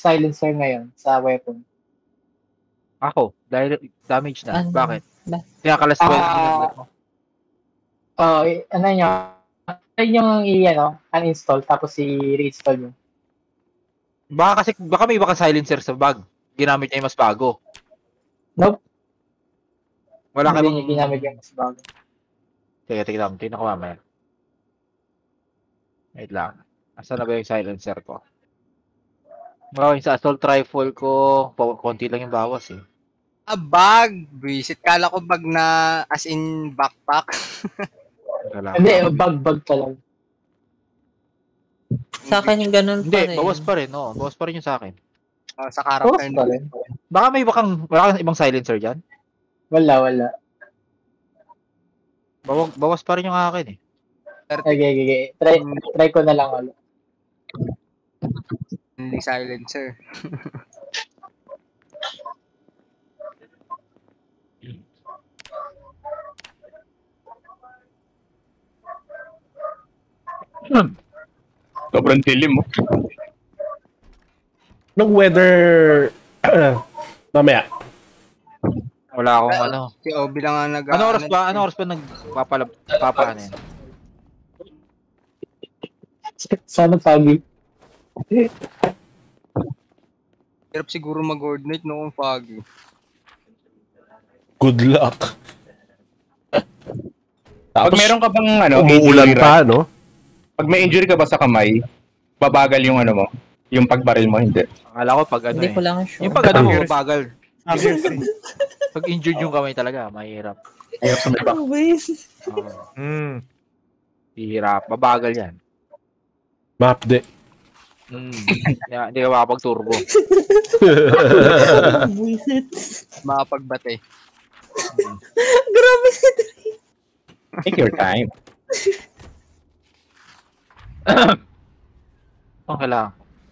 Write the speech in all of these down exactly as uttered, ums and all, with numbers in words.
silencer ngayon sa weapon? Ako, dahil damage na. Ano? Bakit? Ba- Pinakalas ko yung Ah, ginamit mo. Oh, eh, ano nyo? Try nyo i, ano, uninstall tapos i-reinstall nyo. Baka kasi, baka may baka silencer sa bag. Ginamit niya yung mas bago. Nope. Wala ka Hindi bang... nyo ginamit yung mas bago. Teka, teka lang. Tingnan ko mamaya. Wait lang. Asan na ba yung silencer ko? Baka yung sa assault rifle ko, pa- konti lang yung bawas eh. Ah, bag! Visit. Kala ko bag na as in backpack. Teka lang. Hindi, bag-bag ka lang. Sa akin yung ganun pa Hindi, rin. bawas pa rin. No? Bawas pa rin yung sa akin. Oh, sa Tapos character pa na. rin. Baka may bakang, wala kang ibang silencer dyan? Wala, wala. Bawas, bawas pa rin yung akin eh. Okay, okay, okay. Try, try ko na lang ulit. Hindi silencer. Sobrang dilim mo. Nung weather... mamaya. Wala akong Well, ano. Si Obi lang ang nag- Ano oras ba? Ano oras ba nagpapalab... Papaan yan? Sana foggy. Hirap siguro mag-coordinate no kung foggy. Good luck. Pag Tapos, meron ka bang ano, umuulan injury, pa, no? pag may injury ka ba sa kamay, babagal yung ano mo, yung pagbaril mo, hindi. Akala ko pag ano Hindi eh. ko lang sure. Yung pag ano mo, Accuracy. bagal. Accuracy. Pag injured yung kamay talaga, mahirap. Hirap sa may back. Ano ba yun? Oo. Mm. Hirap. Mabagal yan. Mapde. Mm. Yeah, hindi ka makapag-turbo. Buisit. Makapagbate. Grabe si Dre. Take your time. Okay lang.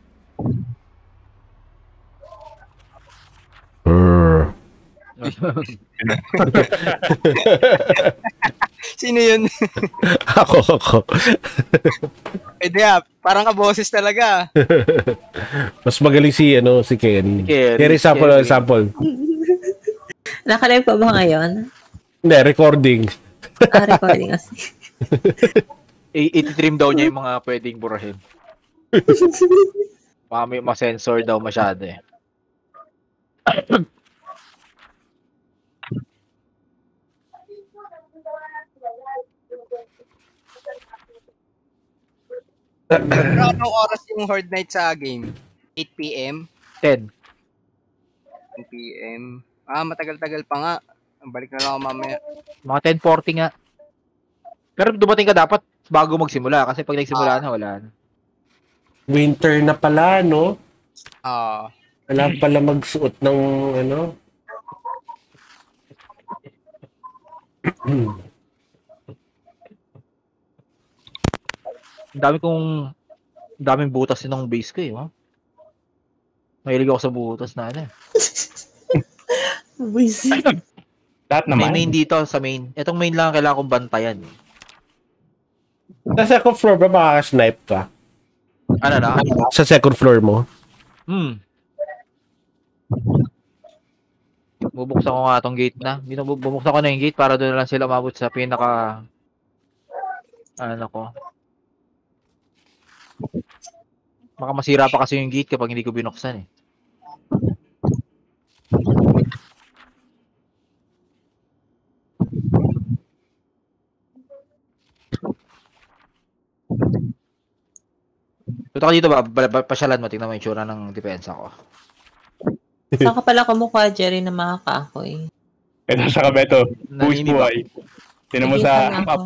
Sino yun? ako, ako. Eh di ah, parang kaboses talaga. Mas magaling si, ano, si Kenny. Kenny, Kenny, sample, Kenny. sample. Nakalive pa ba ngayon? Hindi, recording. Ah, recording kasi. I- Iti-trim daw niya yung mga pwedeng burahin. Baka may ma-sensor daw masyado eh. Pero anong oras yung Horde Night sa game? eight p.m? ten. ten p.m. Ah, matagal-tagal pa nga. Balik na lang ako mamaya. Mga ten forty nga. Pero dumating ka dapat bago magsimula kasi pag nagsimula na wala na. Winter na pala, no? Ah, Wala pala magsuot ng, ano? Ang dami kong ang daming butas ng base ko eh. Oh. Mahilig ako sa butas na ano. eh. Buisit. Lahat May naman. main dito sa main. Itong main lang ang kailangan kong bantayan. Eh. Sa second floor ba makaka-snipe ka? Ano na? Sa second floor mo? Hmm. Bubuksan ko nga tong gate na. Binu- Bubuksan ko na yung gate para doon na lang sila umabot sa pinaka ano ko. Baka masira pa kasi yung gate kapag hindi ko binuksan eh. Punta ka dito ba? Ba- ba- Pasyalan mo, tingnan mo yung tsura ng depensa ko. Saan ka pala kumukha, Jerry, na makakahoy? Ito sa kabeto. Push Naninib buhay. Tinan mo Hindi sa pa map. ako.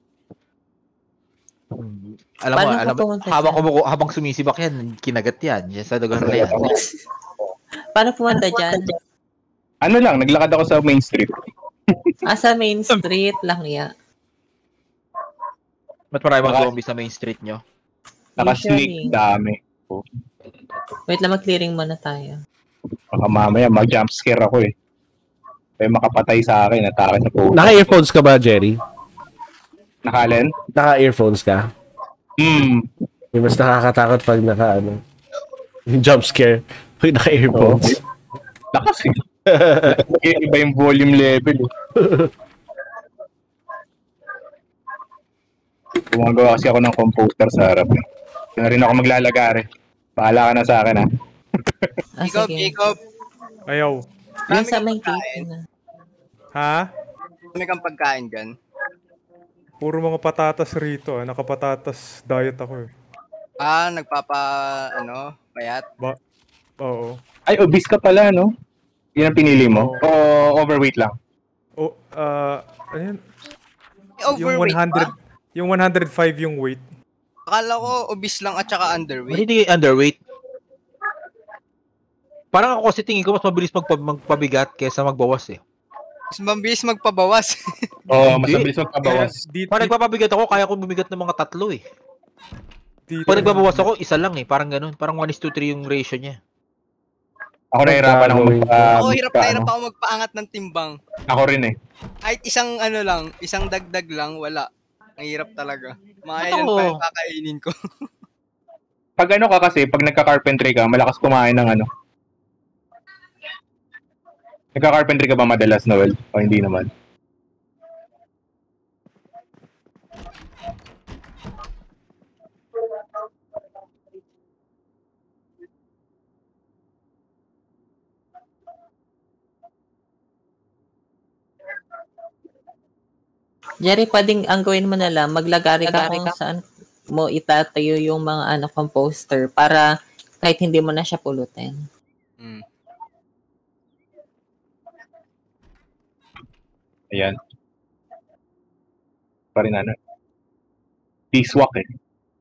Hmm. Alam mo, Paano ka alam mo, pumunta habang, dyan? kumuku- habang sumisibak yan, kinagat yan. Yan sa dugan na yan. Paano pumunta dyan? Ano lang, naglakad ako sa main street. Ah, sa main street lang ya. Ba't marami mga Baka- zombies sa main street nyo? Naka-sneak, Usually. dami. Wait lang, mag-clearing muna tayo. Baka mamaya mag-jump scare ako eh. Kaya makapatay sa akin, atake sa po. Naka-earphones ka ba, Jerry? Nakalen? Naka-earphones ka? Hmm. Yung mas nakakatakot pag naka, ano. Yung jump scare. Pag naka-earphones. Lakas eh. Iba yung volume level eh. Gumagawa kasi ako ng composter sa harap eh. Kaya rin ako maglalagare. Bahala ka na sa akin ha. Ah, Jacob, sige. Jacob. Ayaw. Yung Marami sa kang may pagkain. gate na. Ha? Marami kang pagkain dyan. Puro mga patatas rito. Ah. Nakapatatas diet ako eh. Ah, nagpapa, ano, payat. Ba Oo. Ay, obese ka pala, no? Yan ang pinili mo? O overweight lang? O, ah, ayun. Yung Overweight one hundred, ba? yung one hundred five yung weight. Akala ko obese lang at saka underweight. Hindi underweight. Parang ako kasi tingin ko mas mabilis magpa magpabigat kaysa magbawas eh. Mas mabilis magpabawas. Oo, mas Hindi. mabilis magpabawas. Di, Pag di, nagpapabigat ako, kaya ko bumigat ng mga tatlo eh. dito, Pag nagbabawas ako, isa lang eh. Parang ganun. Parang one is to three yung ratio niya. Ako nahihirapan ako Gagawin magpa... Ako hirap na magpa- hirap ano. ako magpaangat ng timbang. Ako rin eh. Kahit isang ano lang, isang dagdag lang, wala. Ang hirap talaga. Mga Ba't ilan ako? pa yung kakainin ko. Pag ano ka kasi, pag nagka-carpentry ka, malakas kumain ng ano. Nagka-carpentry ka ba madalas, Noel? O hindi naman? Jerry, pwedeng ang gawin mo na lang, maglagari ka kung saan mo itatayo yung mga ano composter para kahit hindi mo na siya pulutin. Hmm. Ayan. Pa rin ano. Diswak eh.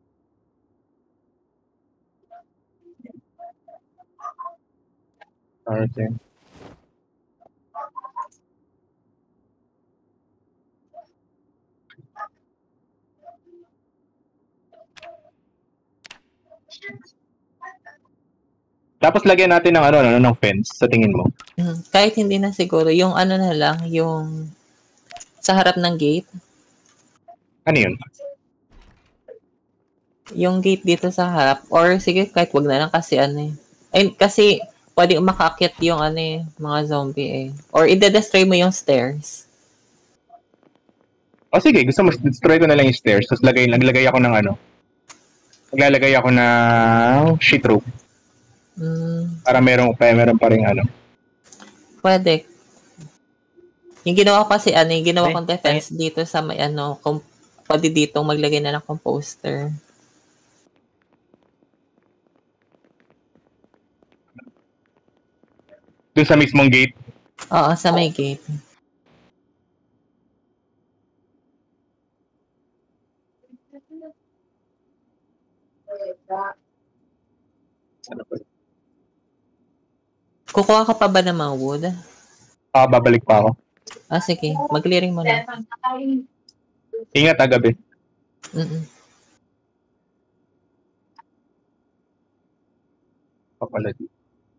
Okay. Tapos lagyan natin ng ano, ano ng fence sa tingin mo. Hmm, kahit hindi na siguro, yung ano na lang, yung sa harap ng gate, Ano yun? yung gate dito sa harap, or sige, kahit wag na lang kasi ano eh. Ay, kasi pwedeng makakit yung ano eh, mga zombie eh. Or ide-destroy mo yung stairs. O sige, gusto mo destroy ko na lang yung stairs, tapos lagay, naglagay ako ng ano. Naglalagay ako ng sheet rope Hmm, para merong pa meron pa ring ano. pwede. Yung ginawa ko kasi ano, yung ginawa Ay, kong defense dito sa may ano, kung pwede ditong maglagay na ng composter. Dun sa mismong gate. Oo, sa may gate. Kukuha ka pa ba ng mga wood? Ah, babalik pa ako. Ah, sige. Mag-clearing mo na. Ingat ah, gabi. Mm-mm. Papala dito.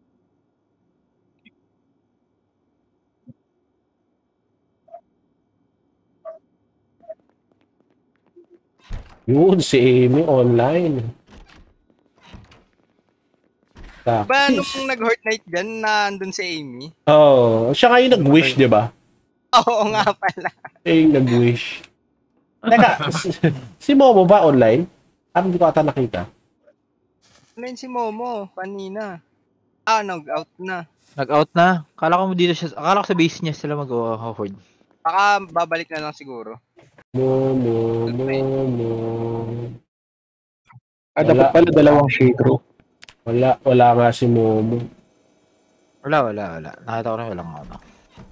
Yun, si Amy online. Ba, Taxis. nung nag-Horde Night dyan, nandun si Amy? Oo. Oh, siya nga yung nag-wish, di ba? Oo nga pala. Siya yung nag-wish. Teka, si, si Momo ba online? Ah, hindi ko ata nakita. Ano yun si Momo, kanina. Ah, nag-out na. Nag-out na. Akala ko dito siya, akala ko sa base niya sila mag-horde. Baka babalik na lang siguro. Momo, Momo. Ah, dapat Wala. pala dalawang sheet rope. Wala, wala nga si Momo. Wala, wala, wala. Nakita ko na walang ano.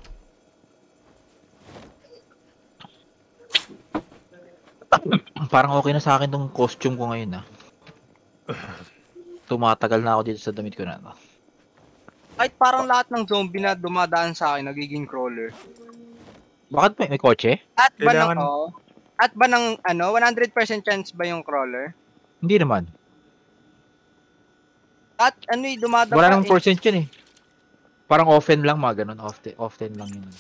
Parang okay na sa akin tong costume ko ngayon ah. Tumatagal na ako dito sa damit ko na to. Kahit parang lahat ng zombie na dumadaan sa akin, nagiging crawler. Bakit may, may kotse? At ba ng, Kailangan- oh, at ba ng, ano, one hundred percent chance ba yung crawler? Hindi naman. At ano yung dumadaan Wala pa namang percent yun eh. Parang often lang mga ganun. Often, often lang yun.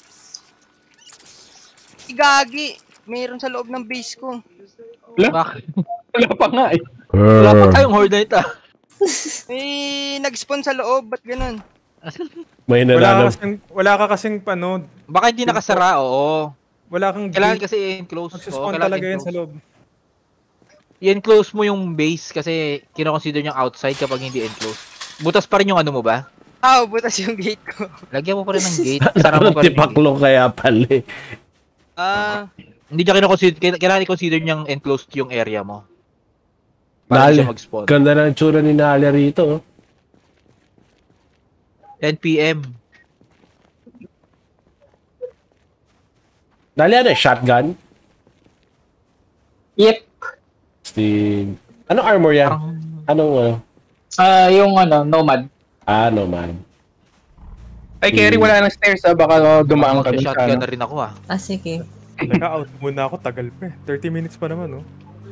eh, gagi. Mayroon sa loob ng base ko. Wala, Bakit? wala pa nga eh. Wala pa tayong horde na ito. Eh, nag-spawn sa loob, ba't ganun? May Wala ka nalalam. kasing, wala ka kasing ano, Baka hindi nakasara, oo. wala kang Kailangan gate. kasi i-enclose. Oo, Magsispawn kailangan talaga yan i-enclose. sa loob. I-enclose mo yung base kasi kinoconsider niyang outside kapag hindi enclose. Butas pa rin yung ano mo ba? Ah, butas yung gate ko. Lagyan mo pa rin ng gate. Sara mo pa rin yung gate. Tipaklong kaya pala eh. Ah, Hindi niya kinoconsider, kailangan i-consider niyang enclosed yung area mo. Para Nali, hindi siya mag-spawn. ganda na ang tsura ni Nalia rito. oh. ten P M. Nalia, ano eh, shotgun? Yep. Sting. Anong armor yan? Parang, Anong ano? Ah, yung ano, Nomad. Ah, no man. Ay, Kerry, wala nang stairs ah. Baka dumaan ka dun sa shotgun ano. na rin ako ah. Ah, sige. Naka-out muna ako, tagal pa eh. thirty minutes pa naman, oh.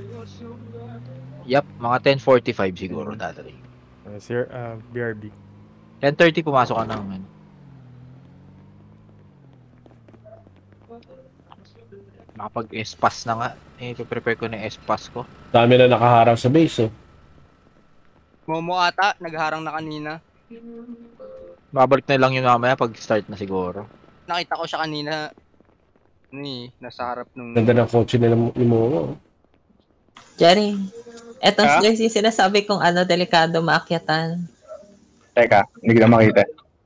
Yup, mga ten forty-five siguro dadating. Uh, sir, uh, B R B. ten thirty pumasok ka ng ano. Nakapag-espas na nga. Eh, prepare ko na yung espas ko. Dami na nakaharap sa base, oh. Momo ata, nagharang na kanina. Babalik na lang yun mamaya pag start na siguro. Nakita ko siya kanina. Ni, nasa harap nung... Ganda ng kotse nila ni Momo. Jerry, etong Ah? stairs yung sinasabi kong ano, delikado maakyatan. Teka, hindi kita makita.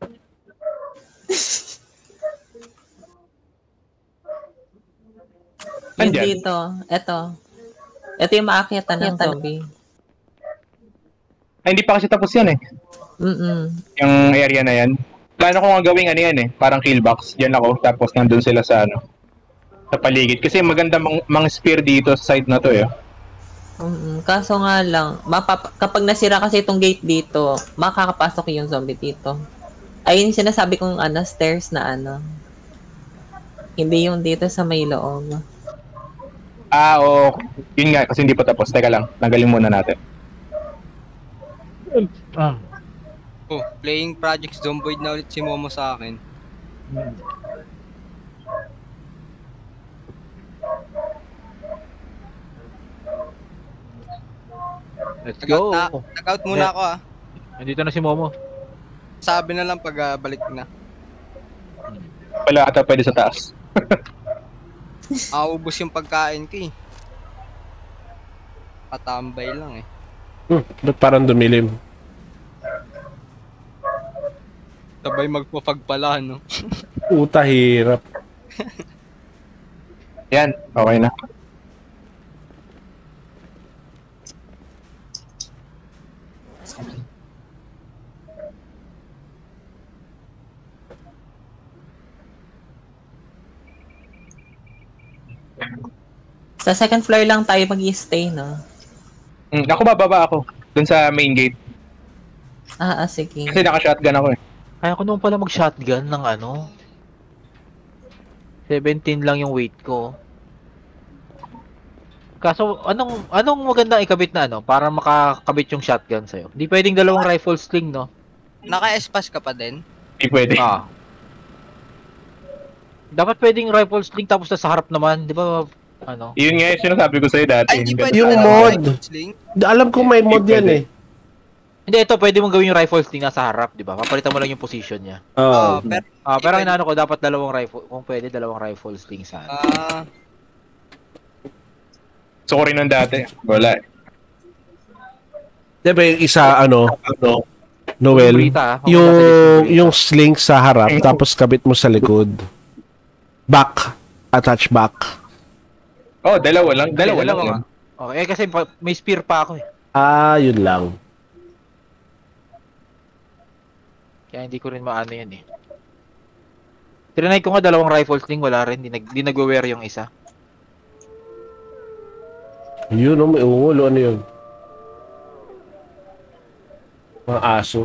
Yung Andyan? dito, eto. Eto yung maakyatan ng zombie. Ay, hindi pa kasi tapos yan eh. Mm-mm. Yung area na yan. Plano ko nga gawing ano yan eh. Parang kill box. Diyan ako. Tapos nandun sila sa ano. Sa paligid. Kasi maganda mang, mang spear dito sa side na to eh. Mm-mm. Kaso nga lang, mapap- kapag nasira kasi itong gate dito, makakapasok yung zombie dito. Ayun yung sinasabi kong ano, stairs na ano. Hindi yung dito sa may loob. Ah, oo. Yun nga. Kasi hindi pa tapos. Teka lang. Tanggalin muna natin. Ah. Oh, playing Project Zomboid na ulit si Momo sa akin. Let's Nag-out go. na. Nag-out muna Yeah. ako ah. Nandito na si Momo. Sabi na lang pag ah, balik na. Wala ata pwede sa taas. Aubos yung pagkain ko eh. Patambay lang eh. Hmm, ba't parang dumilim? Sabay magpapag pala, no? Puta, hirap. Yan. Okay na. Sa second floor lang tayo mag-i-stay, no? Hmm, ako bababa ako. Dun sa main gate. Ah, ah sige. Kasi naka-shotgun ako eh. Kaya ko naman pala mag-shotgun ng ano. seventeen lang yung weight ko. Kaso, anong anong magandang ikabit na ano para makakabit yung shotgun sa'yo? Hindi pwedeng dalawang rifle sling, no? Naka-espas ka pa din? Hindi pwede. Ah. Dapat pwedeng rifle sling tapos nasa harap naman, di ba? Ano? Yun nga yung sinasabi ko sa'yo dati. Ay, hindi pwede Yung pala mod. rifle sling. Alam ko may mod yan eh. Hindi, ito pwede mong gawin yung rifle sling nasa harap, di ba? Papalitan mo lang yung position niya. Oo. Ah, pero Ah, pero ang Hindi inaano ko dapat dalawang rifle, kung pwede dalawang rifle sling sana. ah, Gusto ko rin nun dati. Wala eh. Diba yung isa, ano, ano, Noel, Brita, ah. Ako yung, nasa list ng Brita. yung sling sa harap, tapos kabit mo sa likod. Back. Attach back. Oh, dalawa lang. Dalawa, Dalawa lang. dalawa yun. nga. Okay, eh, kasi pa- may spear pa ako eh. Ah, yun lang. Kaya hindi ko rin maano yan eh. Trinay ko nga dalawang rifle sling, wala rin. Di, nag, di nag-wear yung isa. Yun, oh, may ungulo. Ano yun? Mga aso.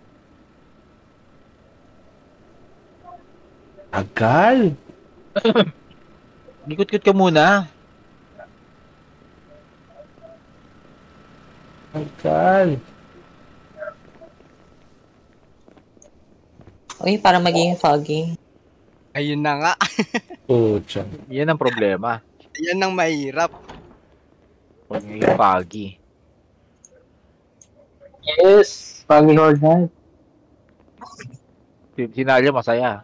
Agal. Likot-kot ka muna. Agal. Uy, para maging foggy. ayun na nga. Pucha. Yan ang problema. Yan ang mahirap. Pag yung pagi. Yes, pagi Horde Night. Si, si Nalia masaya.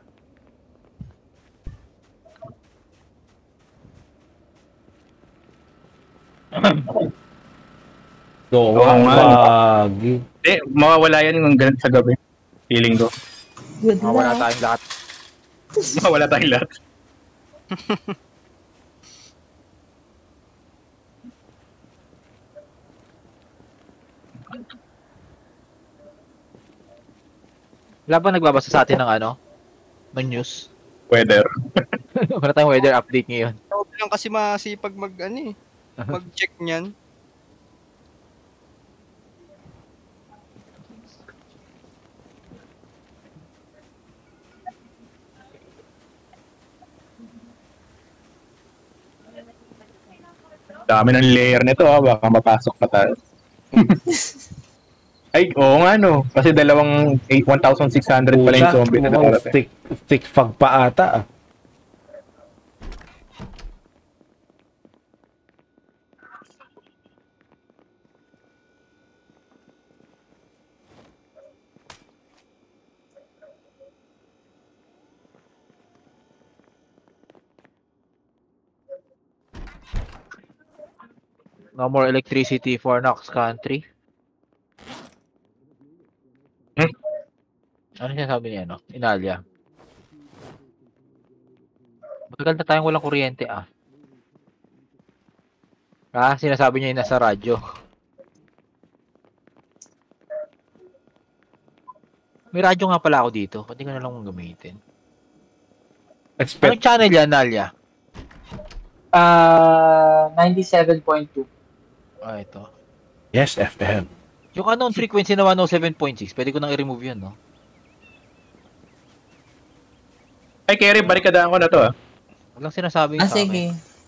Oo Oo nga, no. pagi. Eh, mawawala yan ng ganun sa gabi. Feeling ko. Good Mawala luck. tayong lahat. Mawala tayong lahat. Wala ba nagbabasa sa atin ng ano? Ng news? Weather. Wala tayong weather update ngayon. Huwag lang kasi masipag mag, ano eh, mag-check niyan. Dami ng layer nito, ha. Baka mapasok pa tayo. Ay, oo nga, no. Kasi dalawang one thousand six hundred pala yung zombie na mukhang nakarating. stick, stick fog pa ata ah. No more electricity for Nox country. Hmm? Ano siya sabi niya, no? Inalia. Matagal na tayong walang kuryente, ah. Ah, sinasabi niya yung nasa radyo. May radyo nga pala ako dito. Pwede ko na lang mong gamitin. Expect Anong channel yan, Nalia? Ah, ninety-seven point two. Ah, ito. yes F M. Yung anong frequency na one oh seven point six, pwede ko nang i-remove yun, no? Ay, Kerry, barikadaan ko na to, ah. Walang sinasabi Ah, sa amin. sige.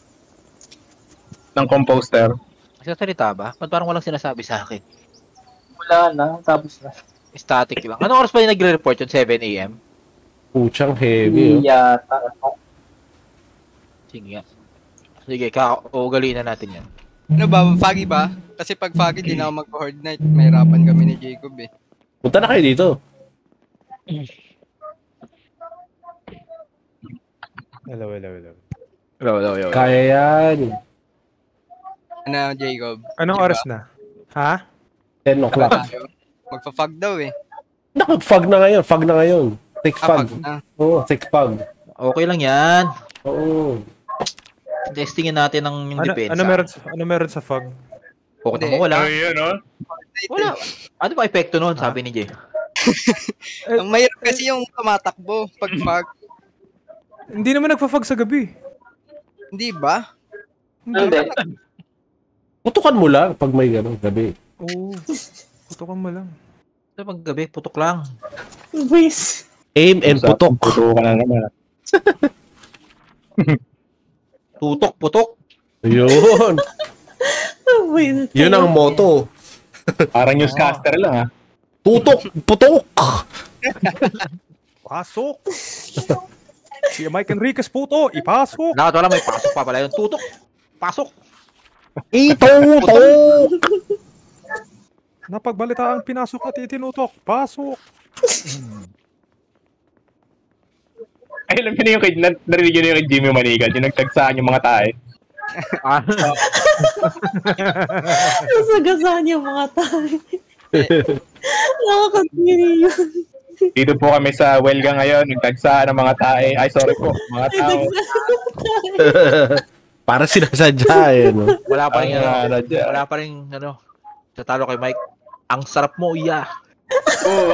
Ng composter. Nagsasalita ba? Ba't parang walang sinasabi sa akin? Wala na, tapos na. Static lang. Anong oras pa yung nagre-report yun? seven A M? Puchang heavy. Oh. Yata. Sige nga. Sige, ka-ugaliin na natin yan. Ano ba, foggy ba? Kasi pag foggy, di na ako mag-horde night. Mahirapan kami ni Jacob eh. Punta na kayo dito. Hello, hello, hello. Hello, hello, hello. Kaya yan. Ano, Jacob? Anong Diba? oras na? Ha? ten o'clock. Tayo. Magpa-fog daw eh. Nakag-fog na ngayon. Fog na ngayon. Thick Ah, fog. fog na. Oo, thick fog. Okay lang yan. Oo. Testingin natin ng yung Ano, depensa. ano meron sa, ano meron sa fog? Pukot Hindi. mo, wala. Ay, yun, no? Wala. Ano ba epekto nun, sabi ni Jay? Ang mahirap kasi yung tumatakbo pag fog. Hindi naman nagpa-fog sa gabi. Hindi ba? Hindi. Putukan mo lang pag may gano'n gabi. Oo. Putukan mo lang. Sa paggabi, putok lang. Please. Aim and putok. Puto ka na naman. ah. Tutok, putok. Yun. Yun ang motto. Parang newscaster lang, ha. Tutok, putok. Pasok! Si Mike Enriquez puto, ipasok! Lahat wala, may pasok pa pala yun. Tutok, pasok. Itutok. Napagbalita ang pinasok at itinutok, pasok! Ay, alam niyo na yung kay, na, narinig niyo na yung kay Jimmy Manigal, yung nagtagsaan yung mga tae. Ah, Nasagasaan yung mga tayo. Nakakatiri yun. Dito po kami sa Welga ngayon, nagtagsaan ng mga tae. Ay, sorry po, mga tao. Para sinasadya eh. No? wala pa rin, Ang, ano, ano dyan. wala pa rin, ano, tatalo kay Mike. Ang sarap mo, iya. Oo.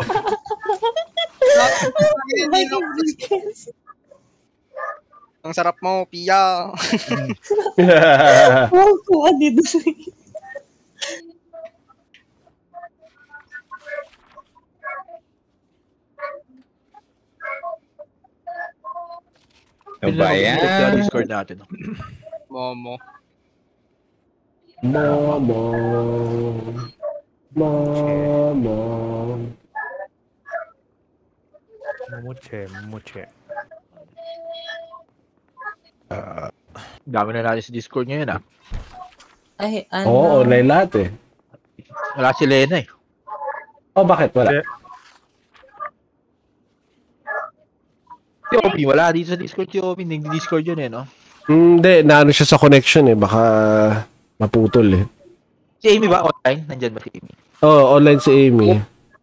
Ang sarap mo, Pia. Wow, ko adid. Ano ba yan? Sa Discord natin. no? Momo. Mama. Mama. Muche, muche. Dami na natin sa Discord ngayon, ah. Ay, ano? Oo, online lahat eh. Wala si Lena, eh. Oh, bakit? Wala. Kaya- Si Obi, wala dito sa Discord si Obi. Nag-Discord yun eh, no? Hindi, naano siya sa connection eh. Baka maputol eh. Si Amy ba online? Nandyan ba si Amy? Oo, oh, online si Amy.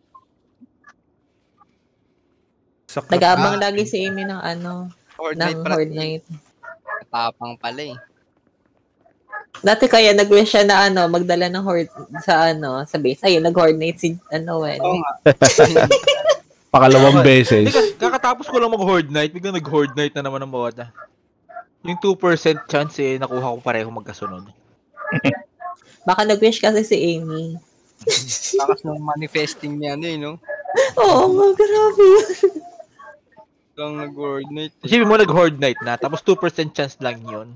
Sa club. Nag-aabang Ah. lagi si Amy ng ano, Horde ng Night pala. Horde Night. Tapang pala eh. Dati kaya nag-wish siya na ano, magdala ng Horde sa ano, sa base. Ayun, nag-Horde Night si ano, Wen. Oo nga. Pakalawang beses. Hindi, kasi kakatapos ko lang mag-Horde Night. Biglang nag-Horde Night na naman ang bawat. Yung two percent chance eh, nakuha ko pareho magkasunod. Baka nag-wish kasi si Amy. Takas ng manifesting niya ano eh, no? Oo nga, grabe yun. Lang nag-Horde Night eh. Isipin mo nag-Horde Night na, tapos two percent chance lang yun.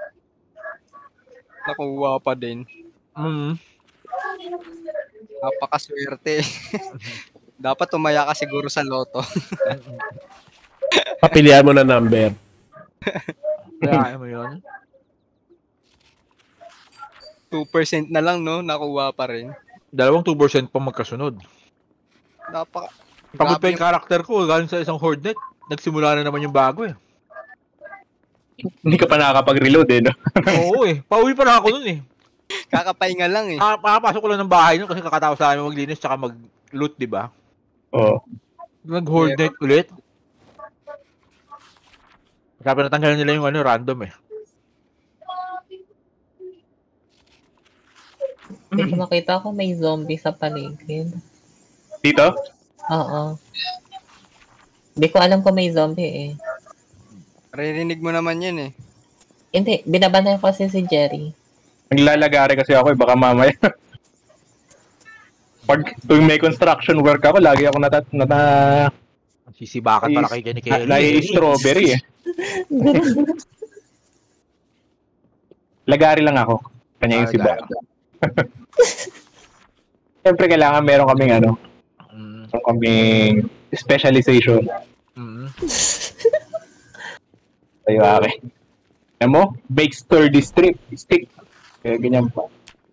Nakuha pa din. Mm. Napakaswerte. Dapat tumaya ka siguro sa loto. Papilihan mo na number. Kaya mo yun. two percent na lang, no? Nakuha pa rin. Dalawang two percent pa magkasunod. Napaka... Pagod pa Grabe yung character ko, galing sa isang Horde Night, nagsimula na naman yung bago eh. Hindi ka pa nakakapag-reload eh, no? Oo eh, pauwi pa lang ako nun eh. Kakapahinga lang eh. Ah, Makapasok ko lang ng bahay nun kasi kakatapos sa amin maglinis tsaka mag-loot, di ba? Oo. Nag-Horde Night ulit. Sabi natanggal nila yung ano, random eh. Hindi ko makita ko may zombie sa paligid. Dito? Oo. Hindi ko alam kung may zombie eh. Ririnig mo naman yan eh. Hindi, binabanay ko kasi si Jerry. Naglalagari kasi ako eh, baka mamaya. Pag tuwing may construction work ako, lagi ako nata... nata Sisibakan pala kay Jenny Kelly. nai-strawberry eh. Lagari lang ako. Kanya yung siba. Siyempre kailangan meron kaming ano, Mm. meron kaming specialization. Mm. Tayo akin. Alam mo, bake sturdy strip, stick. Kaya ganyan pa.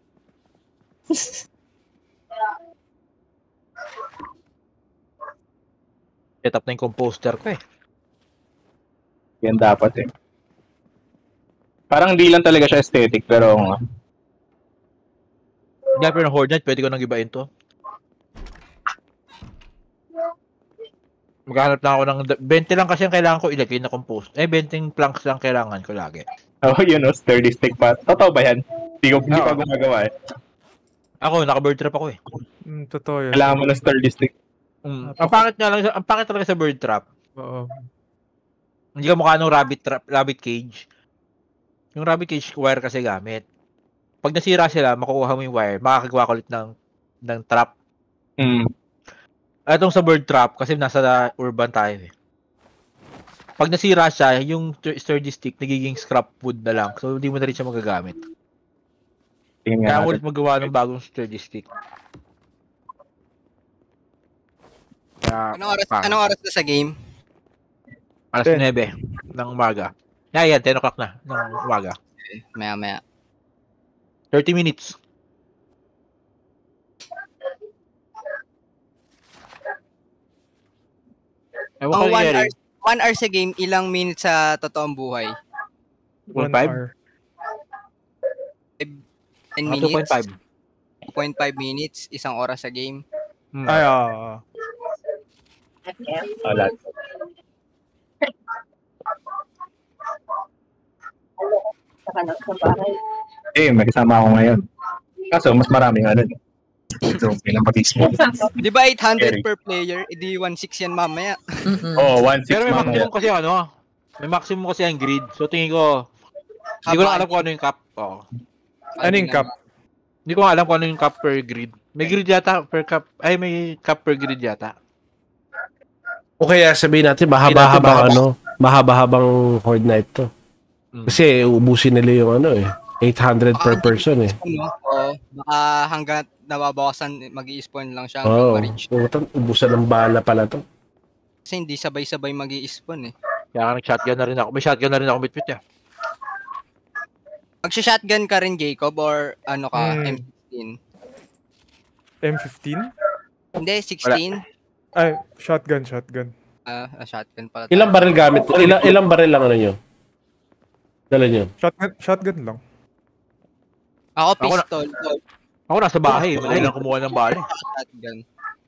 Set up na yung composter ko eh. Yan dapat eh. Parang hindi lang talaga siya aesthetic, pero uh, Hindi pero ng Horde Night, pwede ko nang ibahin to. Maghanap lang ako ng twenty lang kasi ang kailangan ko ilagay na compost. Eh, twenty planks lang kailangan ko lagi. oh, yun o, sturdy stick pa. Totoo ba yan? Hindi ko hindi pa Oo. gumagawa eh. Ako, naka-bird trap ako eh. Mm, totoo yun. Kailangan mo ng sturdy stick. Mm. Ang pangit nga lang, sa- ang pangit talaga sa bird trap. Oo. Hindi ka mukha ng rabbit trap, rabbit cage. Yung rabbit cage, wire kasi gamit. Pag nasira sila, makukuha mo yung wire, makakagawa ka ulit ng, ng trap. Mm. Itong sa bird trap, kasi nasa urban tayo eh. Pag nasira siya, yung sturdy stick, nagiging scrap wood na lang. So, hindi mo na rin siya magagamit. Tingnan nga Kaya natin. ulit magawa ng bagong sturdy stick. Kaya, Anong oras, pangit. anong oras na sa game? Alas ten. nine ng umaga. Yeah, yan, ten o'clock na ng umaga. Maya maya. thirty minutes. Ewan ko Ang one nangyari. hour, one hour sa game, ilang minutes sa totoong buhay? One one point five? hour. ten Mga two point minutes? five. two point five minutes, isang oras sa game. Hmm. Ay, ah. Wala. Eh, may kasama ako ngayon. Kaso, mas maraming ano. So, bilang mag-spot. Di ba eight hundred Scary. per player? Edi one six yan mamaya. Mm-mm. Oo, oh, one six Pero may mamaya. maximum kasi ano, may maximum kasi ang grid. So tingin ko, hindi ko lang alam kung ano yung cap. Oo. Ano yung cap? Hindi ko alam kung ano yung cap per grid. May grid yata per cap. Ay, may cap per grid yata. O kaya sabihin natin, mahaba-habang ano, mahaba-habang Horde Night to. Mm. Kasi ubusin nila yung ano eh, eight hundred per person eh. Ano? Oo. Baka hanggang nababawasan, mag-i-spawn lang siya Oo, hanggang ma-reach. oh, ubusan ng bala pala to. Kasi hindi sabay-sabay mag-i-spawn eh. Kaya nag-shotgun na rin ako. May shotgun na rin ako bit-bit eh. Magsha-shotgun ka rin, Jacob, or ano ka, Hmm. M sixteen? M fifteen? Hindi, sixteen. Ay, shotgun, shotgun. Ah, ah, shotgun pala. Ilang baril gamit? Ilang, ilang baril lang ano nyo? Dala nyo? Shotgun, shotgun lang. Ako, Ako na- pistol. Ako nasa bahay, madali lang kumuha ng bala. Shotgun.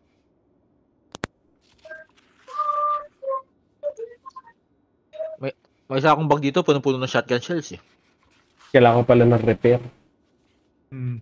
May isa akong bag dito, puno-puno ng shotgun shells eh. Kailangan ko pala ng repair. Hmm.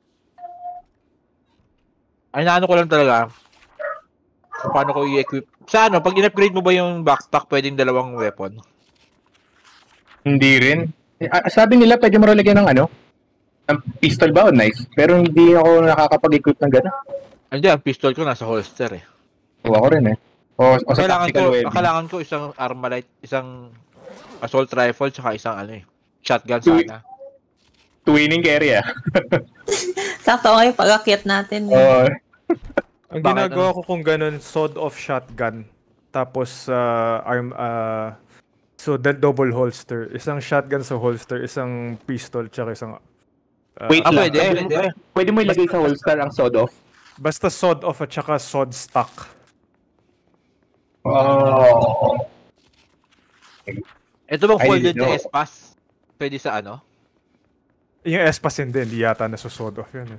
Ay, naano ko lang talaga. Kung paano ko i-equip. Sa ano, pag in-upgrade mo ba yung backpack, pwedeng dalawang weapon? Hindi rin. Eh, ah, sabi nila pwede mo rin lagyan ng ano? Ng pistol ba o knife? Pero hindi ako nakakapag-equip ng gano'n. Hindi, ang pistol ko nasa holster eh. Huwag ko rin eh. O, o sa Kailangan ko, tactical weapon. ang kailangan ko isang Armalite, isang assault rifle, tsaka isang ano eh, shotgun Two- sana. Twinning carry ah. Sakto kayo pag-akyat natin. Eh. Oo. Ang Bakit, ginagawa ko kung ganun, sword of shotgun. Tapos, uh, arm, uh, so, the double holster. Isang shotgun sa holster, isang pistol, tsaka isang... uh, Wait Ah, lang. pwede, Pwede, pwede. pwede mo ilagay sa holster ang sawed off. Basta sword off at tsaka sword stock. Oh. Ito bang I folded didn't na know. espas? Pwede sa ano? Yung espas hindi, hindi yata nasa sword off yun eh.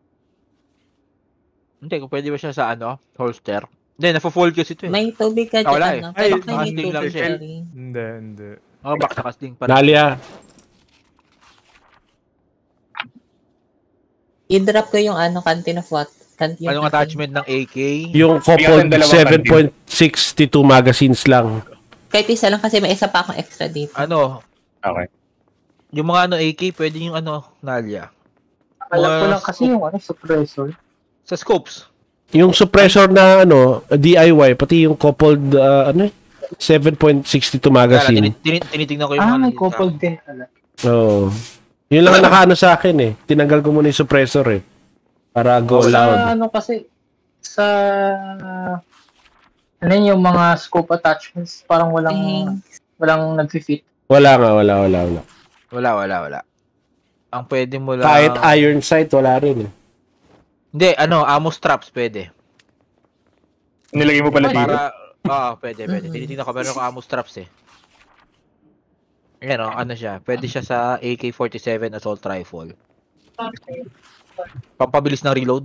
Hindi, kung pwede ba siya sa ano, holster? Hindi, nafo-fold kasi ito eh. May tubig ka Ah, wala dyan, eh. ano? Ay, Pero may nakasling lang tubig siya. ka rin. Hindi, hindi. Mga back sa casting pa rin. Nalia, I-drop ko yung ano, canteen of what? Canteen Anong of attachment ng A K? yung Bigyan coupled ng dalawang seven point six two magazines lang. Kahit isa lang kasi may isa pa akong extra dito. Ano, Okay. yung mga ano A K, pwede yung ano, Nalia. Alam ko Mga lang kasi yung ano, suppressor. Sa scopes. Yung suppressor na ano, D I Y, pati yung coupled uh, ano eh, seven point six two Kaya lang, magazine. tini- tini- tinitingnan ko yung Ah, mga may nandito sa- coupled din pala. Oo. Yun lang ang nakaano sa akin eh. Tinanggal ko muna yung suppressor eh. Para go Oh, loud. Sa ano kasi, sa ano yun, yung mga scope attachments, parang walang Thanks. walang nag-fit. Wala nga, wala, wala, wala. Wala, wala, wala. Ang pwede mo lang... Kahit iron sight, wala rin eh. Hindi, ano, ammo straps pwede. Nilagay mo pala dito. Para... Oo, pwede, pwede. Tinitingnan ko, meron ko ammo straps eh. Ayan o, ano siya. Pwede siya sa A K forty-seven assault rifle. Pampabilis ng reload.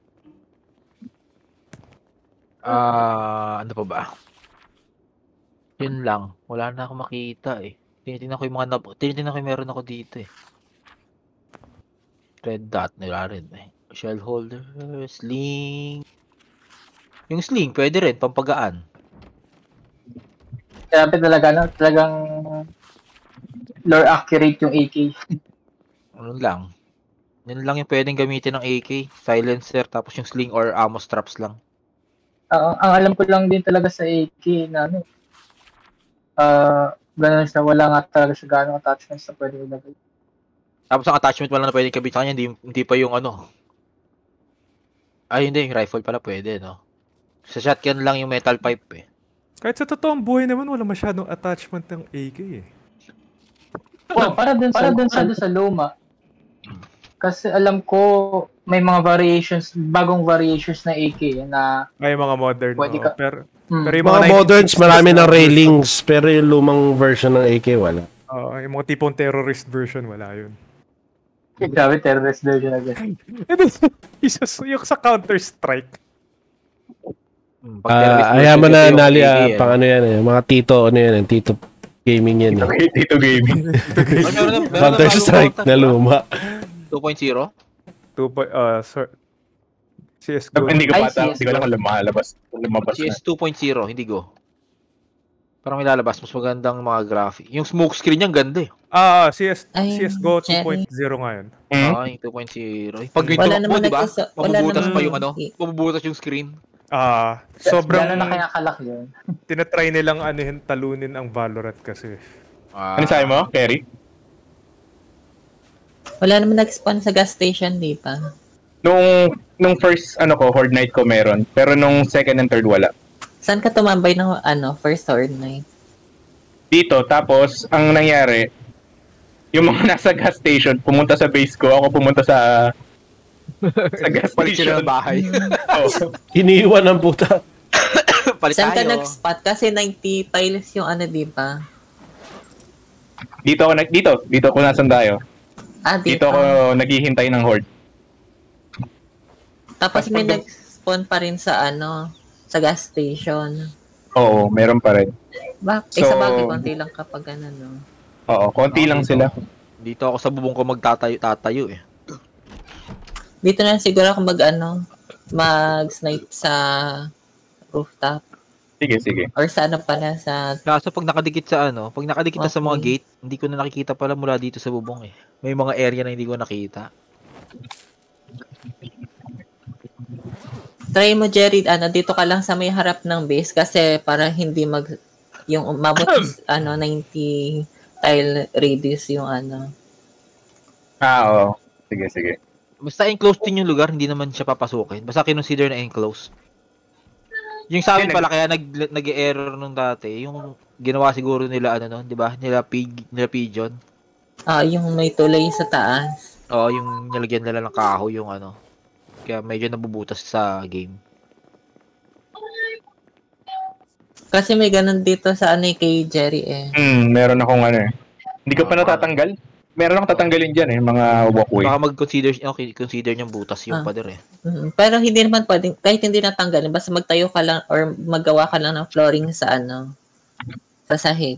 Ah, ano pa ba? Yun lang. Wala na akong makita eh. Tinitingnan ko yung mga nab- tinitingnan ko yung meron ako dito eh. Red dot nila rin eh. Shell holder, sling. Yung sling pwede rin pampagaan. Grabe talaga, no? Talagang lore accurate yung A K. Ano lang. Yun lang yung pwedeng gamitin ng A K. Silencer tapos yung sling or ammo straps lang. Ang, ang alam ko lang din talaga sa A K na ano, ah, gano'n siya, wala nga talaga siya gano'ng attachments na pwede ilagay. Tapos ang attachment wala na pwedeng kabit sa kanya, hindi, hindi pa yung ano. Ay hindi, yung rifle pala pwede, no? Sa shotgun lang yung metal pipe eh. Kahit sa totoong buhay naman, wala masyadong attachment ng A K eh. Oh, para dun para dun sa, dun sa luma. Kasi alam ko may mga variations, bagong variations na A K na Ay, mga modern. Pwede oo, ka- pero, hmm, pero yung Mga mga moderns, nineteen sixties marami na ng version, railings, pero yung lumang version ng A K, wala. oo, yung mga tipong terrorist version, wala yun. grabe terrorist version agad. Isa yung sa Counter-Strike. Hmm, pag terrorist Ah, version ayaman kasi na yung Nalia, A K, pang ano yan eh, mga tito, ano yan eh, tito gaming yan eh. Okay, dito gaming. Oh, meron na- meron na Counter Strike bagong na luma. two point oh? two point, uh, sir, C S G O. Hindi ko Ay, pa, yes, hindi ko lang kung lumalabas. Lumabas C na. S two point oh, hindi go. Parang may lalabas, mas magandang mga graphic. Yung smoke screen niyang ganda eh. Ah, C S, Ay, C S G O Cherry. two point oh nga yun. Hmm? Ah, yung two point oh. Pag green Wala tumakbo, naman di ba? nagkasa- wala Mabubutas naman- pa yung ano, mabubutas yung screen. Ah, sobrang Gano'n na kaya kalak yun. tinatry nilang anuhin, talunin ang Valorant kasi. Ah, Ano sabi mo, Kerry? Wala naman nag-spawn sa gas station, di ba? Nung, nung first, ano ko, Horde Night ko meron. Pero nung second and third, wala. Saan ka tumambay ng ano, first Horde night? Dito, tapos, ang nangyari, yung mga nasa gas station, pumunta sa base ko, ako pumunta sa Sa gas Palit sila station. ng bahay. Oh. Iniiwan ng puta. Palit Saan ka tayo. nag-spot? Kasi ninety tiles yung ano, di ba? Dito ako, nag- dito, dito kung nasan tayo. Ah, Dito dito. ako naghihintay ng Horde. Tapos may Pag- nag-spawn pa rin sa ano, sa gas station. Oo, meron pa rin. Bak eh, So- sa bagay, konti lang kapag ano, no? Oo, konti lang sila. Dito ako sa bubong ko magtatayo-tatayo eh. Dito na siguro ako mag, ano, mag-snipe sa rooftop. Sige, sige. Or sa ano pala, sa... Kaso pag nakadikit sa ano, pag nakadikit na sa mga Okay. gate, hindi ko na nakikita pala mula dito sa bubong eh. May mga area na hindi ko nakita. Try mo, Jerry, ano, dito ka lang sa may harap ng base kasi para hindi mag... Yung umabot is, ano, ninety tile radius yung ano. Ah, oo. Sige, sige. Basta enclosed din yung lugar, hindi naman siya papasukin. Basta kinonsider na enclosed. Yung sa amin Eh, pala, kaya nag, nag-error nung dati, yung ginawa siguro nila, ano no, di ba? Nila pig, nila pigeon. Ah, yung may tulay sa taas. Oo, yung nilagyan nila ng kahoy, yung ano. Kaya medyo nabubutas sa game. Kasi may ganun dito sa ano eh, kay Jerry eh. Hmm, meron akong ano eh. Hindi ko pa natatanggal. Meron akong tatanggalin dyan eh, mga walkway. Baka mag-consider, okay, consider niyang butas yung Ah. pader eh. Mm, pero hindi naman pwedeng, kahit hindi natanggalin, basta magtayo ka lang or maggawa ka lang ng flooring sa ano, sa sahig.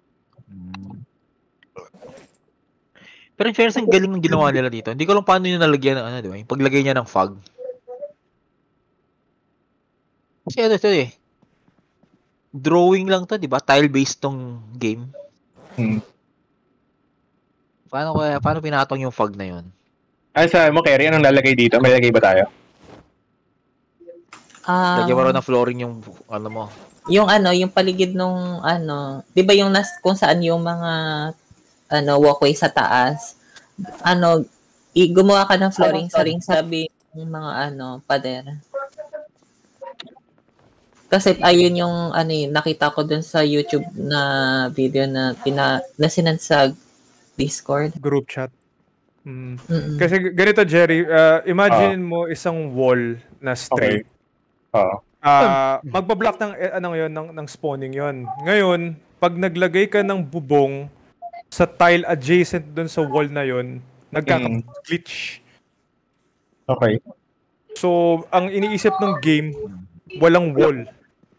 Pero in fairness, ang galing ng ginawa nila dito. Hindi ko lang paano yung nalagyan ng ano, di ba? Yung paglagay niya ng fog. Kasi ano ito eh. Drawing lang to, di ba? Tile-based tong game. Hmm. Paano kaya, paano pinatong yung fog na yun? Ano sabi mo, Kerry? Anong lalagay dito? May lagay ba tayo? Ah, Lagyan mo rin ng flooring yung, ano mo. yung ano, yung paligid nung ano, 'di ba yung nas kung saan yung mga ano walkway sa taas. Ano, i gumawa ka ng flooring sa ring sabi yung mga ano, pader. Kasi ayun yung ano eh, nakita ko dun sa YouTube na video na pina na sinend sa Discord. Group chat. Mm. Mm-mm. Kasi ganito, Jerry, uh, imagine mo isang wall na straight. Oo. Ah, magbablock ng eh, ano ngayon ng ng spawning 'yon. Ngayon, pag naglagay ka ng bubong sa tile adjacent dun sa wall na 'yon, nagkaka-glitch. Okay. So, ang iniisip ng game, walang wall.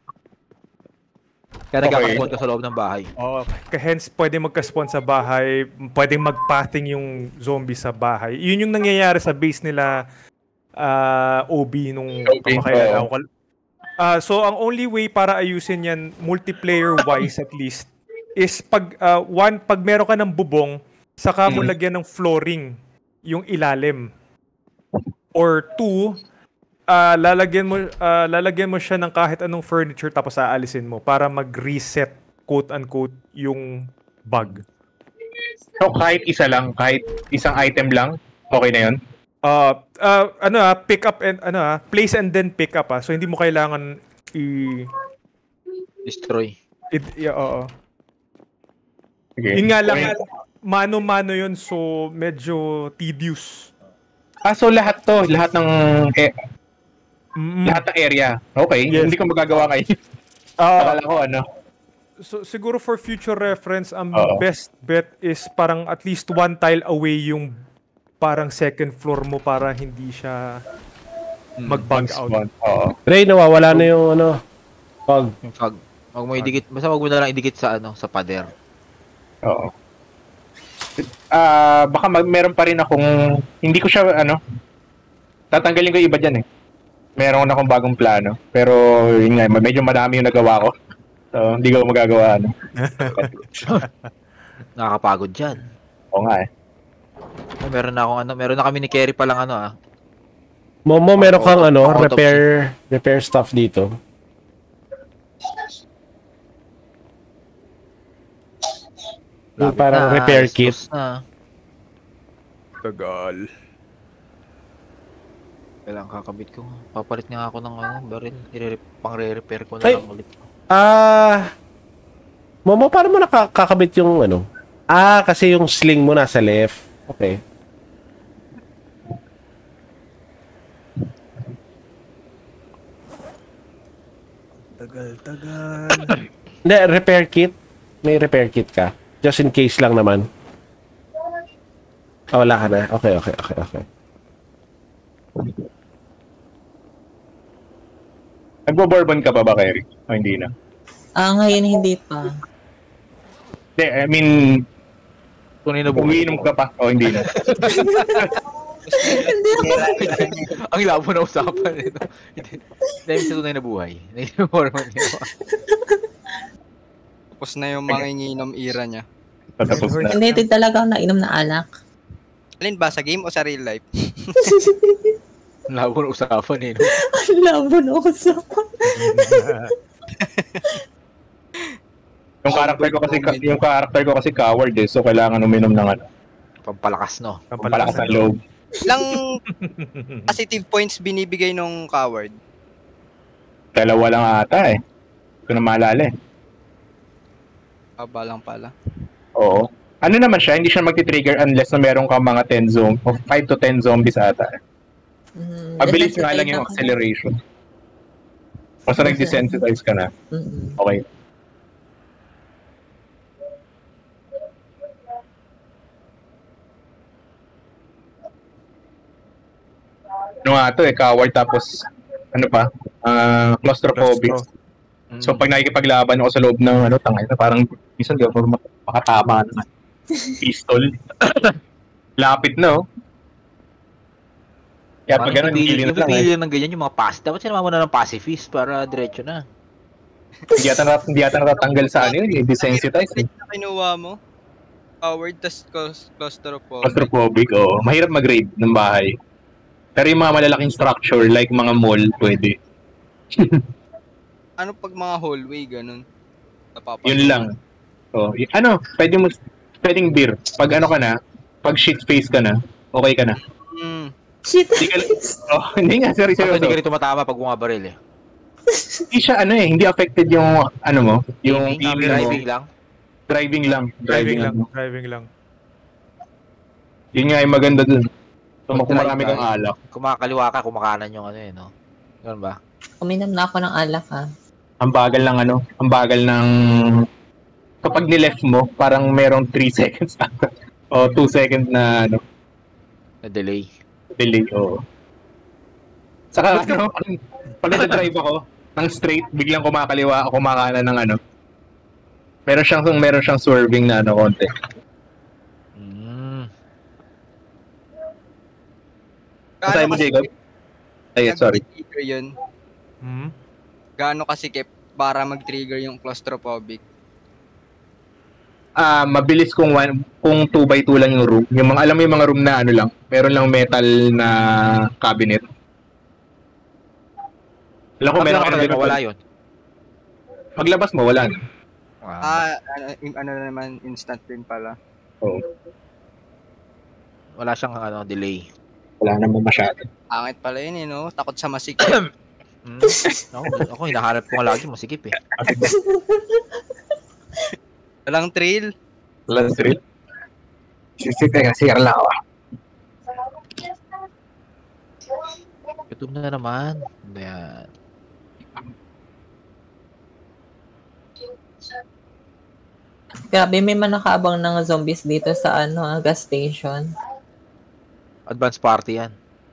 Kaya Okay. nagkakaspot ka sa loob ng bahay. Oh, hence pwede magka-spawn sa bahay, pwedeng mag-pathing yung zombie sa bahay. Yun yung nangyayari sa base nila ah, O B nung O B, kamakailan oo. ako. Ah, so ang only way para ayusin yan multiplayer wise at least is pag ah, one pag meron ka ng bubong, saka mo Mm. lagyan ng flooring yung ilalim. Or two, ah, lalagyan mo ah, lalagyan mo siya ng kahit anong furniture tapos aalisin mo para mag-reset quote unquote yung bug. So, kahit isa lang, kahit isang item lang, okay na yun? Uh, uh, ano ah, pick up and ano ah, place and then pick up ah. So hindi mo kailangan i, Destroy. i- i- oo. Okay. Yun nga lang, Okay. mano-mano yun, so medyo tedious. Ah, so lahat to, lahat ng eh, Mm. lahat ng area. Okay, Yes. hindi ko magagawa ngayon. Ah, Akala ko ano. so siguro for future reference, ang Oo. best bet is parang at least one tile away yung parang second floor mo para hindi siya mag-bug out. Spawn. Oo. Ray, nawawala na yung ano, pag. Yung fog. Huwag mo idikit, basta huwag mo na lang idikit sa ano, sa pader. Oo. Ah, baka mag- meron pa rin akong hindi ko siya ano. Tatanggalin ko yung iba diyan eh. Meron na akong bagong plano, pero yun nga, medyo madami yung nagawa ko. So, hindi ko magagawa ano. Nakakapagod dyan. Oo nga eh. Ay, meron na akong ano, meron na kami ni Kerry pa lang ano ah. Momo, meron kang Auto- ano, autopsy. repair, repair stuff dito. Yung parang Na, repair ayos, kit. tapos na. Tagal. Kailangan kakabit ko. Papalit nga ako ng ano, baril. I-re- pang-re-repair ko na Ay. lang ulit. Ah, Momo, paano mo nakakakabit yung ano? Ah, kasi yung sling mo nasa left. Okay. Tagal, tagal. Hindi, repair kit. May repair kit ka. Just in case lang naman. Oh, wala ka na. Okay, okay, okay, okay. Nagbo-bourbon ka pa ba, Kerry? O hindi na? Ah, ngayon hindi pa. Hindi, I mean, Tunay na buhay. umiinom ka pa o hindi na? Hindi ako. Ang labo na usapan. Eh, no? Dahil sa tunay na buhay. Tapos na yung manginginom era niya. Patapos na. Hindi, hindi talaga ako nainom na alak. Alin ba? Sa game o sa real life? Ang labo na usapan eh. No? Ang labo na usapan. Yung character ko kasi yung character ko kasi coward eh, so kailangan uminom ng ano, Pampalakas, no? pampalakas ng loob. Ilang positive points binibigay nung coward? Dalawa lang ata eh. Hindi ko na maalala eh. Aba lang pala. Oo. Ano naman siya, hindi siya magti-trigger unless na meron ka mga ten zombies, o five to ten zombies ata. Mm, Mabilis nga lang desensitize yung ako. acceleration. Basta nag-desensitize ka na. Mm-mm. Okay. Ano nga to eh, coward tapos ano pa, ah claustrophobic. Mm. So pag nakikipaglaban ako sa loob ng ano, tangay na parang minsan di ako mak- makatama na. Pistol. Lapit na oh. Kaya pag ganun, pipili, hindi yung na lang eh. pipili ng ganyan yung mga pass. Dapat sinama mo na ng pacifist para diretso na. Hindi yata, nat- hindi yata natatanggal sa ano yun, eh, desensitize eh. Na kinuha mo? Coward, tas claus- claustrophobic. Claustrophobic, oo. Mahirap mag-raid ng bahay. Pero yung mga malalaking structure, like mga mall, pwede. Ano pag mga hallway, ganun? Napapag- Yun lang. So, y- ano, pwede mo, pwedeng beer. Pag ano ka na, pag shit face ka na, okay ka na. Hmm. Shit. Hindi ka, oh, hindi nga, sorry, Kasi sorry. hindi ka rin tumatama pag bumabaril eh. Hindi siya, ano eh, hindi affected yung, ano mo, yung Aiming, aiming mo. driving lang. Driving lang. Driving lang, lang. driving lang. Yun nga yung maganda dun. So, Pag kung marami drive kang ka, alak. Kumakaliwa ka, kumakanan yung ano eh, no? Ganun ba? Uminom na ako ng alak ah. Ang bagal ng ano, ang bagal ng kapag ni-left mo, parang merong three seconds o two seconds na ano, Na delay. delay. Oo. Saka ano, pag nag-drive ako, ng straight, biglang kumakaliwa ako, kumakanan ng ano. Meron siyang, meron siyang swerving na ano, konti. Mm. Masaya mo, Jacob? Ay, sorry. Nag-trigger yun. Hmm? Gaano kasikip para mag-trigger yung claustrophobic? Ah, mabilis kung one, kung two by two lang yung room. Yung mga, alam mo yung mga room na ano lang, meron lang metal na cabinet. Alam ko, Pag meron meron ka na wala yun. Paglabas mo, wala na. Ah, Ah, ano, ano naman, instant din pala. Oo. wala siyang ano, delay. Wala naman masyado. Angit pala yun eh, no? Takot sa masikip. Mm. Ako, ako, hinahanap ko nga lagi, masikip eh. Walang thrill. Wala na thrill. Sisip ka, sira lang ako. YouTube na naman. Ayan. Grabe, may man nakaabang ng zombies dito sa ano, ah, gas station. Advance party yan.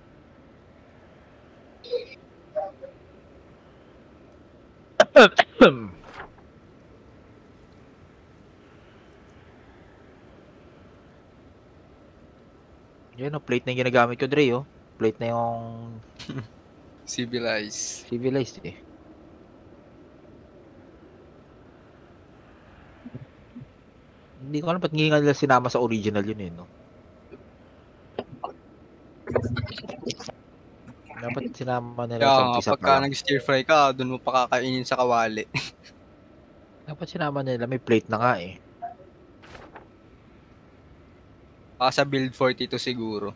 Yan o, plate na yung ginagamit ko, Dre, oh. Plate na yung Civilized. civilized, eh. Hindi ko alam ba't nga nila sinama sa original yun, eh, no? Dapat sinama nila Kaya sa nga, umpisa pa pagka lang. nag-stir fry ka, doon mo pa kakainin sa kawali. Dapat sinama nila, may plate na nga, eh. Baka sa build forty-two siguro.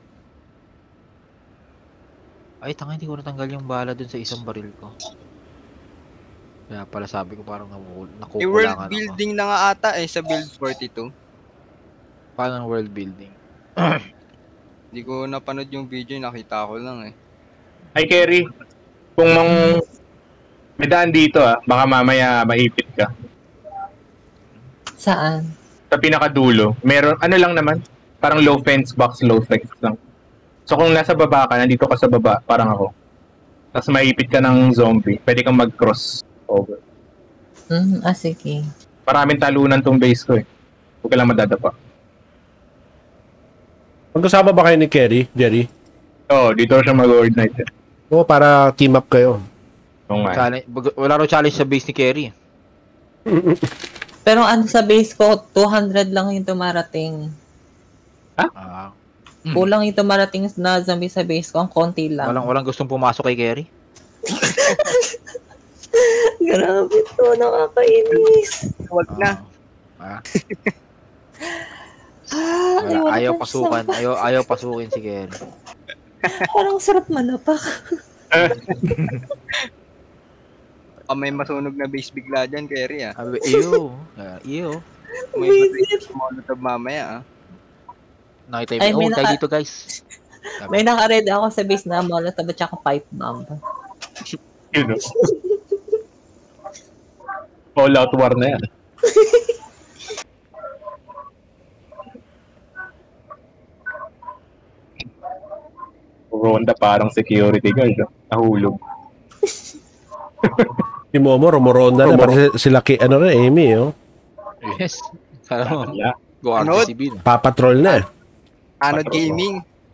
Ay, tanga, hindi ko natanggal yung bala dun sa isang baril ko. Kaya pala sabi ko parang naku- Eh, world nakukulangan ako. building na nga ata eh, sa build forty-two. Paano ang world building? Hindi ko napanood yung video, nakita ko lang eh. Ay, Kerry, kung mang may may daan dito ah. Baka mamaya maipit ka. Saan? Sa pinakadulo. Meron, ano lang naman? Parang low fence box, low fence lang. So kung nasa baba ka, nandito ka sa baba, parang ako. Tapos maipit ka ng zombie. Pwede kang mag-cross over. Hmm, ah, sige. Maraming talunan tong base ko eh. Huwag ka lang madadapa. Magkasama ba kayo ni Kerry, Jerry? Oo, oh, dito siya mag-Horde Night eh. Oo, para team up kayo. Oo nga. Challenge, bag- wala raw challenge sa base ni Kerry. Pero ano sa base ko, two hundred lang yung tumarating. Ah. Kulang yung tumarating na zombie sa base ko, ang konti lang. Walang walang gustong pumasok kay Kerry. Grabe to, nakakainis. Huwag na. Ah. Ah, Wala, ay, ayaw wala pasukan. sa- Ayaw ayaw pasukin si Kerry. Parang sarap manapak. Oh, may masunog na base bigla dyan, Kerry ah. Sabi, iyo. Ah, iyo. May Visit. molotov mamaya ah. Nakita Ay, yung, may oh, tayo naka- dito guys. May naka-read ako sa base na molotov at saka pipe bomb. You know. All out war na yan. Ronda parang security guard. Oh. Nahulog. Si Momo, rumoronda na. Rumor- Pati sila ki, ano rin, Amy, oh. Yes. Sana mo. Wala. Go R Ano? T C B. Papatrol na. Anod Gaming.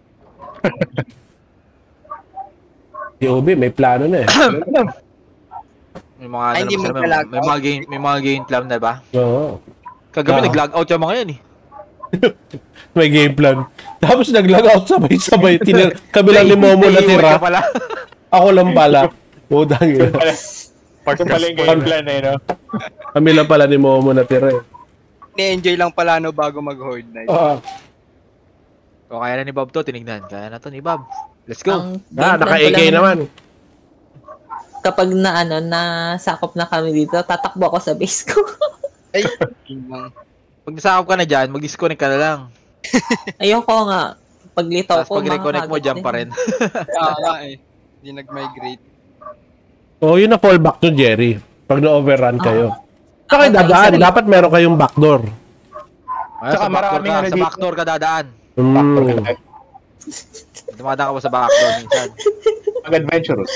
Si Obi, may plano na eh. May mga Ay, ano hindi naman mo sila, may, nag-log may mga game, may mga game plan na ba? Oo. Kagabi Ah. nag-log out yung mga yan eh. May game plan. Tapos nag-log out sabay-sabay. Tinir- kabilang ni Momo na Naiiwan tira. ka pala. Ako lang pala. Udang yun. Part pala yung game plan eh, no? Kami lang pala ni Momo na tira eh. Ni-enjoy lang pala no bago mag-Horde Night. Ah, O kaya na ni Bob to, tinignan. Kaya na to ni Bob. Let's go. Ang game ah plan ko naka-A K lang naman. Kapag na ano, na sakop na kami dito, tatakbo ako sa base ko. Ay, yun lang. Pag nasakop ka na dyan, mag-disconnect ka na lang. Ayoko nga. Paglitaw Tapos ko, pag reconnect mo, makakagat jump din. pa rin. Kaya nga eh. Hindi nag-migrate. Oo, yun na fallback to Jerry. Pag na-overrun kayo. Saka Ah, dadaan. isa- Dapat meron kayong backdoor. Ay, Tsaka sa backdoor maraming ka. ano Sa dito. backdoor ka dadaan. Factor ka Mm. na. Dumadaan ka ba sa backdoor minsan? Mag-adventurous.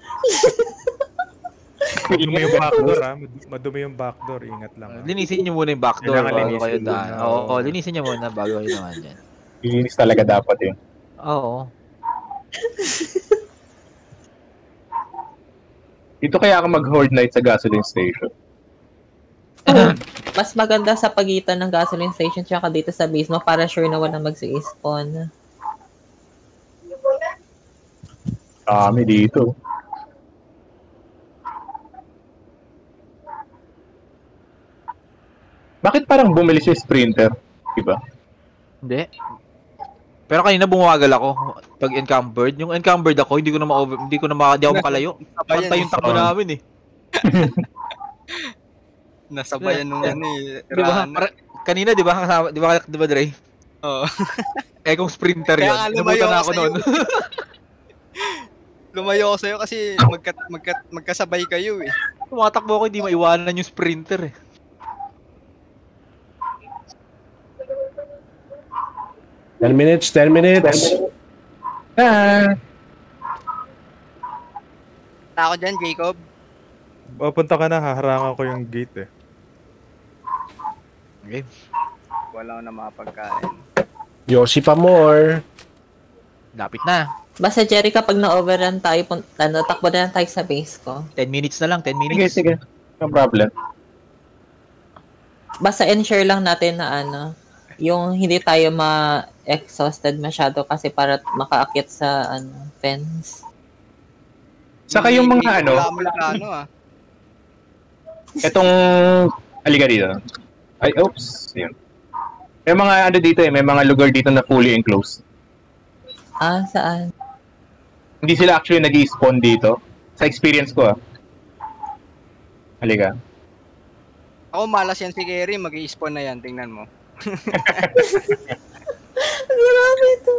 Madumi yung backdoor ha. Mad- Madumi yung backdoor. Ingat lang ha. Linisin nyo muna yung backdoor Kailangan bago linisin kayo muna, daan. oo. Oo, linisin nyo muna bago kayo naman dyan. Linis talaga dapat yun. Oo. Dito kaya ako mag-Horde Night sa gasoline station. Mas maganda sa pagitan ng gasoline station tsaka dito sa base mo para sure na walang mag-spawn. Kami dito. Bakit parang bumili si Sprinter? Diba? Hindi. Pero kanina bumawagal ako pag encumbered. Yung encumbered ako, hindi ko na ma-over, hindi ko na ma, hindi ako makalayo. Sabayan Pantay yung takbo Oo. namin eh. Nasabayan nung ano eh. Di ba? Rana. Para- Kanina, di ba? Kasama, di ba, di ba, Dre? Oo. Eh, kung sprinter Kaya yun. nga, Nabutan lumayo na ako ako sa'yo. noon. Lumayo ako sa'yo kasi magka, magka, magkasabay kayo eh. Tumatakbo ako, hindi maiwanan yung sprinter eh. ten minutes, ten minutes. Ah, Ako dyan, Jacob. Papunta ka na, haharangan ko yung gate eh. Okay. Wala ko na makapagkain. Yoshi pa more. Lapit na. Basta Jerry, kapag na-overrun tayo, pun- ano, takbo na lang tayo sa base ko. ten minutes na lang, ten sige, minutes. sige. No problem. Basta ensure lang natin na ano, yung hindi tayo ma-exhausted masyado kasi para makaakit sa ano, fence. Saka yung mga ano, Wala mo lang ano ah. etong, halika dito. Ay, oops. Yun. May mga ano dito eh, may mga lugar dito na fully enclosed. Ah, saan? Hindi sila actually nag-i-spawn dito. Sa experience ko ah. Halika. Ako malas yan si Kerry, mag-i-spawn na yan, tingnan mo. Grabe ito.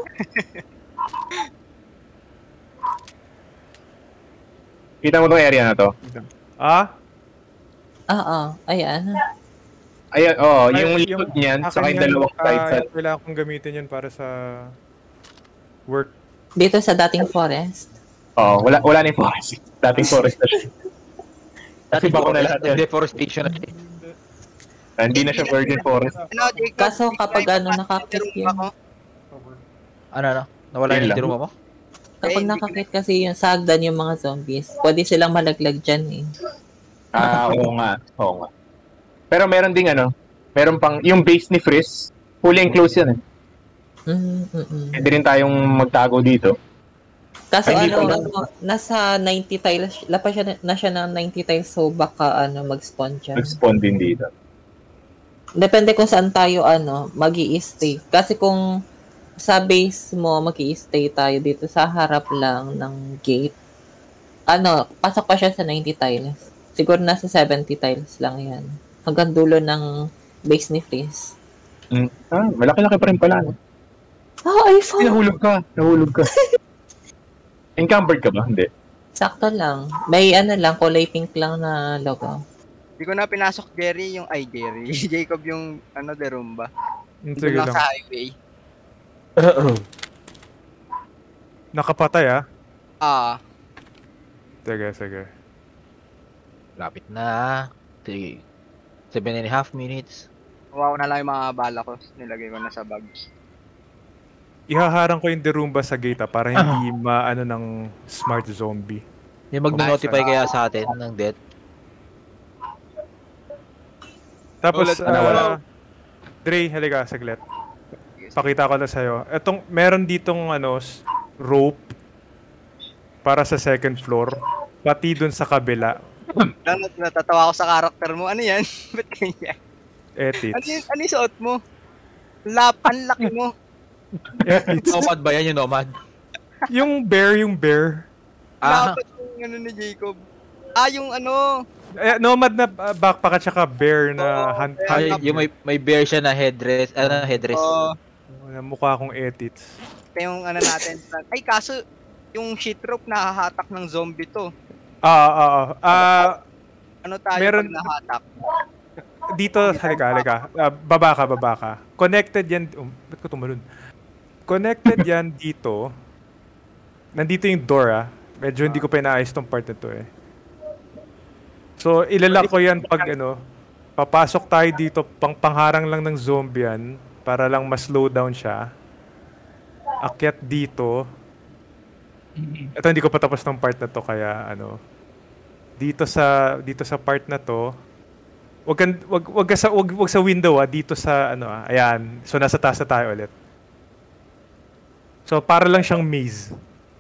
Kita mo tong area na to. Ah? Oo, ayan. Ayan, oh, Ay, yung yung likod niyan, akin saka yung yan, dalawang ah, sides. yung kailangan kong gamitin yan para sa work. Dito sa dating forest. Oh, wala wala na yung forest. Dating forest na siya. Kasi Dati bako na forest, lahat yan. deforestation na siya. Ah, Hindi na siya virgin forest. Ano, Jacob? Kaso di ko kapag na ano, nakakit ipapasok yun. ako. Ano, ano? Nawala Yun yung lang. diruma mo? Kapag Eh, hindi nakakit kasi yung sagdan yung mga zombies, pwede silang malaglag dyan eh. Ah, oo nga. Oo nga. Pero meron ding ano, meron pang, yung base ni Frizz, fully enclosed yan eh. Mm, mm, mm. Pwede rin tayong magtago dito. Kaso Ay, hindi ano, pala. ano, nasa ninety tiles, lapa siya na siya ng ninety tiles, so baka ano, mag-spawn siya. Nag-spawn din dito. Depende kung saan tayo ano, magi-stay. Kasi kung sa base mo magi-stay tayo dito sa harap lang ng gate, ano, pasok pa siya sa ninety tiles. Siguro nasa seventy tiles lang yan. Hanggang dulo ng base ni Frizz. Mm. Ah, malaki-laki pa rin pala. No? Oh, ay, Ay, fuck! nahulog ka. Nahulog ka. Encumbered ka ba? Hindi. Sakto lang. May ano lang, kulay pink lang na logo. Hindi ko na pinasok Jerry yung, ay Jerry, Jacob yung, ano, derumba. Hmm, Doon sige lang lang. sa highway. Nakapatay ah. Ah, Sige, sige. Lapit na. Sige. Seven and a half minutes. kuha ko na lang yung mga bala ko. Nilagay ko na sa bag. Ihaharang ko yung derumba sa gate ah, para hindi maano ng smart zombie. Yung mag-notify kaya sa atin ng death. Tapos, Ulit, ah, nawala. Dre, halika, saglit. Pakita ko na sa'yo. Etong, meron ditong ano, s- rope para sa second floor. Pati dun sa kabila. Lang natatawa ako sa karakter mo. Ano yan? Ba't ganyan? Edits. Ano yung, ano yung suot mo? Lap, ang laki mo. Edits. Nomad ba yan yung nomad? Yung bear, yung bear. Ah, Dapat yung ano ni Jacob. Ah, yung ano. Eh, nomad na uh, backpack at saka bear na Oo, hand, bear. ay, hand yung may, may bear siya na headdress. Ano, headdress. Oh, mukha akong edits. ito yung ano natin. Ay, kaso, yung sheet rope nahahatak ng zombie to. Ah, ah, ah. Ah, Ano tayo Meron- pag nahatak? dito, halika, halika. Ah, baba ka, baba ka. Connected yan, um, ba't ko tumalun? Connected yan dito. Nandito yung door ah. Medyo hindi ko pa inaayos tong part na to eh. So, ilalak ko yan pag ano, papasok tayo dito, pang pangharang lang ng zombie yan, para lang ma-slow down siya. Akyat dito. Ito hindi ko pa tapos ng part na to, kaya ano, dito sa dito sa part na to, wag kan wag wag ka sa wag, wag sa window ah, dito sa ano ah. Ayan. So nasa taas na tayo ulit. So para lang siyang maze.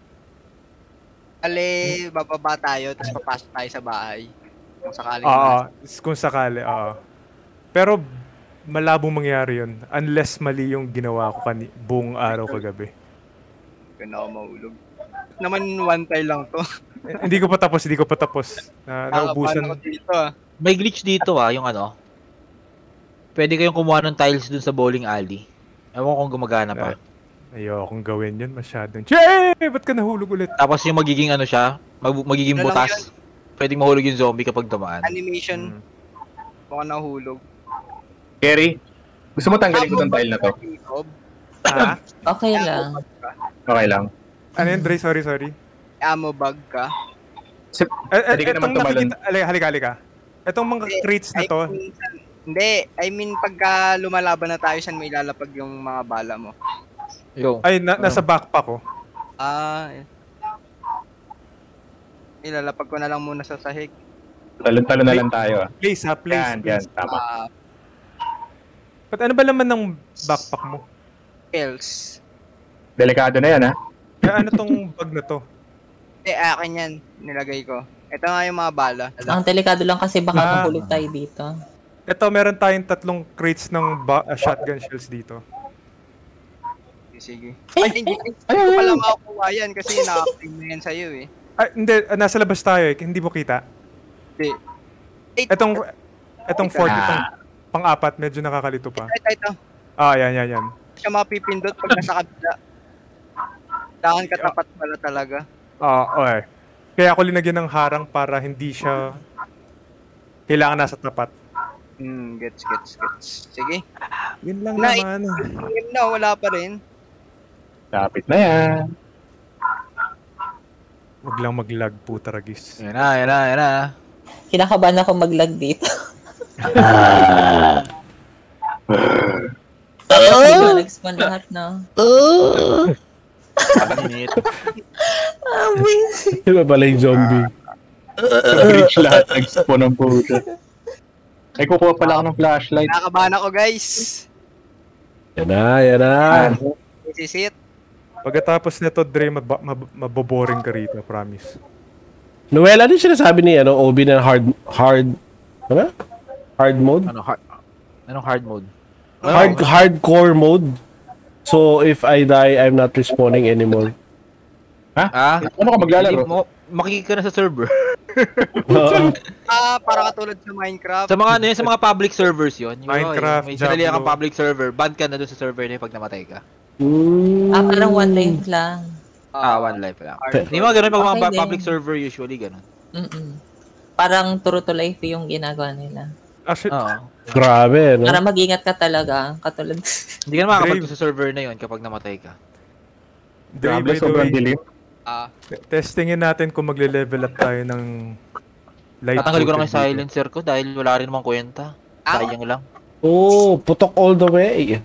Ali, bababa tayo, tapos papasok tayo sa bahay. Kung sakaling Oo, kung sakali, oo. Pero malabong mangyari yun unless mali yung ginawa ko kani buong araw kagabi. Hindi na ako mahulog. Naman one time lang to. Eh, hindi ko pa tapos, hindi ko pa tapos. Na, naubusan. Nakabahan ako dito ah. May glitch dito ah, yung ano. Pwede kayong kumuha ng tiles dun sa bowling alley. Ewan ko kung gumagana pa. Ayokong gawin yun masyadong. Che! Ba't ka nahulog ulit? Tapos yung magiging ano siya, mag- magiging Ano lang butas. Pwedeng mahulog yung zombie kapag dumaan. Animation. Hmm. Baka nahulog. Kerry, gusto mo tanggalin ko tong tile na to? Jacob, Ha? Okay lang. Okay lang. Ano yun, Dre? Sorry, sorry. ammo bag ka. Sip, Eh, eh, Pwede ka naman etong tumalon. nakikita, halika, halika, halika. Etong mga Hindi, crates na I to, mean, hindi, I mean pagka lumalaban na tayo, saan mo ilalapag yung mga bala mo? Yo. ay, na, nasa backpack ko. Ah, eh. ilalapag ko na lang muna sa sahig. talon-talon na lang tayo. ah. Place ha, place. Yan, yan, place. tama. Ah, But ano ba laman ng backpack mo? else. Delikado na yan, ha? Eh, ano tong bag na to? Eh, akin yan, nilagay ko. Ito nga yung mga bala. Ang delikado lang kasi baka Ah. mahulog tayo dito. Ito, meron tayong tatlong crates ng ba- uh, shotgun shells dito. Sige. Ay, hindi, hindi ko pala makakuha yan kasi naka-claim na yan sa'yo eh. Ay, hindi, ah, nasa labas tayo eh, hindi mo kita. Hindi. Eh, Etong, etong Ito. fort, Ah. itong pang-apat, medyo nakakalito pa. ito, ito. Ah, yan, yan, yan. Siya mapipindot pag nasa kabila. Kailangan katapat pala talaga. Ah, okay. Kaya ako linagyan ng harang para hindi siya Kailangan nasa tapat. Hmm, gets, gets, gets. Sige. Yun lang Na, naman. yun na, wala pa rin. Lapit na yan. Huwag lang mag-lag po, Taragis. Yan na, yan na, yan na. Kinakabahan ako mag-lag dito. Oh! Nag-spawn lahat na. Oh! Init. Iba pala yung zombie. Reach lahat. Nag-spawn ng puta. Ay, kukuha pala ako ng flashlight. Nakakabahan ako, guys. Yan na, yan na. This is it. Pagkatapos nito, Dre, mab- mab- maboboring ka rito, promise. Noel, ano yung sinasabi ni ano, Obi na hard, hard, ano? Hard mode? Ano, hard, anong hard mode? Hard, hardcore mode. So, if I die, I'm not respawning anymore. Ha? Ah? Ano ka maglalaro? Mo, makikita ka na sa server. Oo. Ah, para katulad sa Minecraft. Sa mga ano yun, sa mga public servers yun. Yung, Minecraft, yung, may sarili kang Diablo. public server, ban ka na doon sa server na yun pag namatay ka. Mm. Ah, parang one life lang. Ah, one life lang. Hardcore. Hindi mga ganun pag mga Okay ba- din. public server usually ganun. Mm-mm. Parang true to life yung ginagawa nila. Actually, Oo. Grabe, no? Para mag-ingat ka talaga, katulad. Hindi ka na makakapag Brave. sa server na yun kapag namatay ka. Dre, Grabe, by the sobrang way, dilim. Ah, testingin natin kung magle-level up tayo ng light Tatanggalin ko lang yung footed dito. silencer ko dahil wala rin namang kwenta. Ah. Sayang lang. Oh, putok all the way.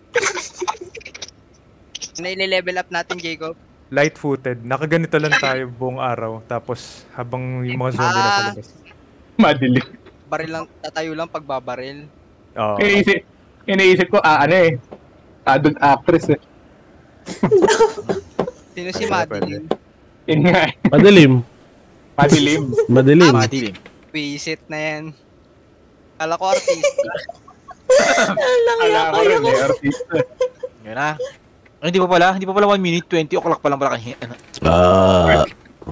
na-level up natin, Jacob. Light-footed. Nakaganito lang tayo buong araw. Tapos, habang yung mga zombie nasa Ah. labas. Madilim. Baril lang, tatayo lang pagbabaril. Oo. Iniisip, iniisip ko, ah, ano eh. Adult actress eh. Sino si Pwede, Madeline? Yun nga eh. Madilim. Madilim. Madilim. Madilim. Visit na yan. Kala ko artista. Ala ko rin eh, artista. Yun na. Ay, hindi pa pala. Hindi pa pala one minute, twenty o'clock pa lang pala kanina. Ano? Ah.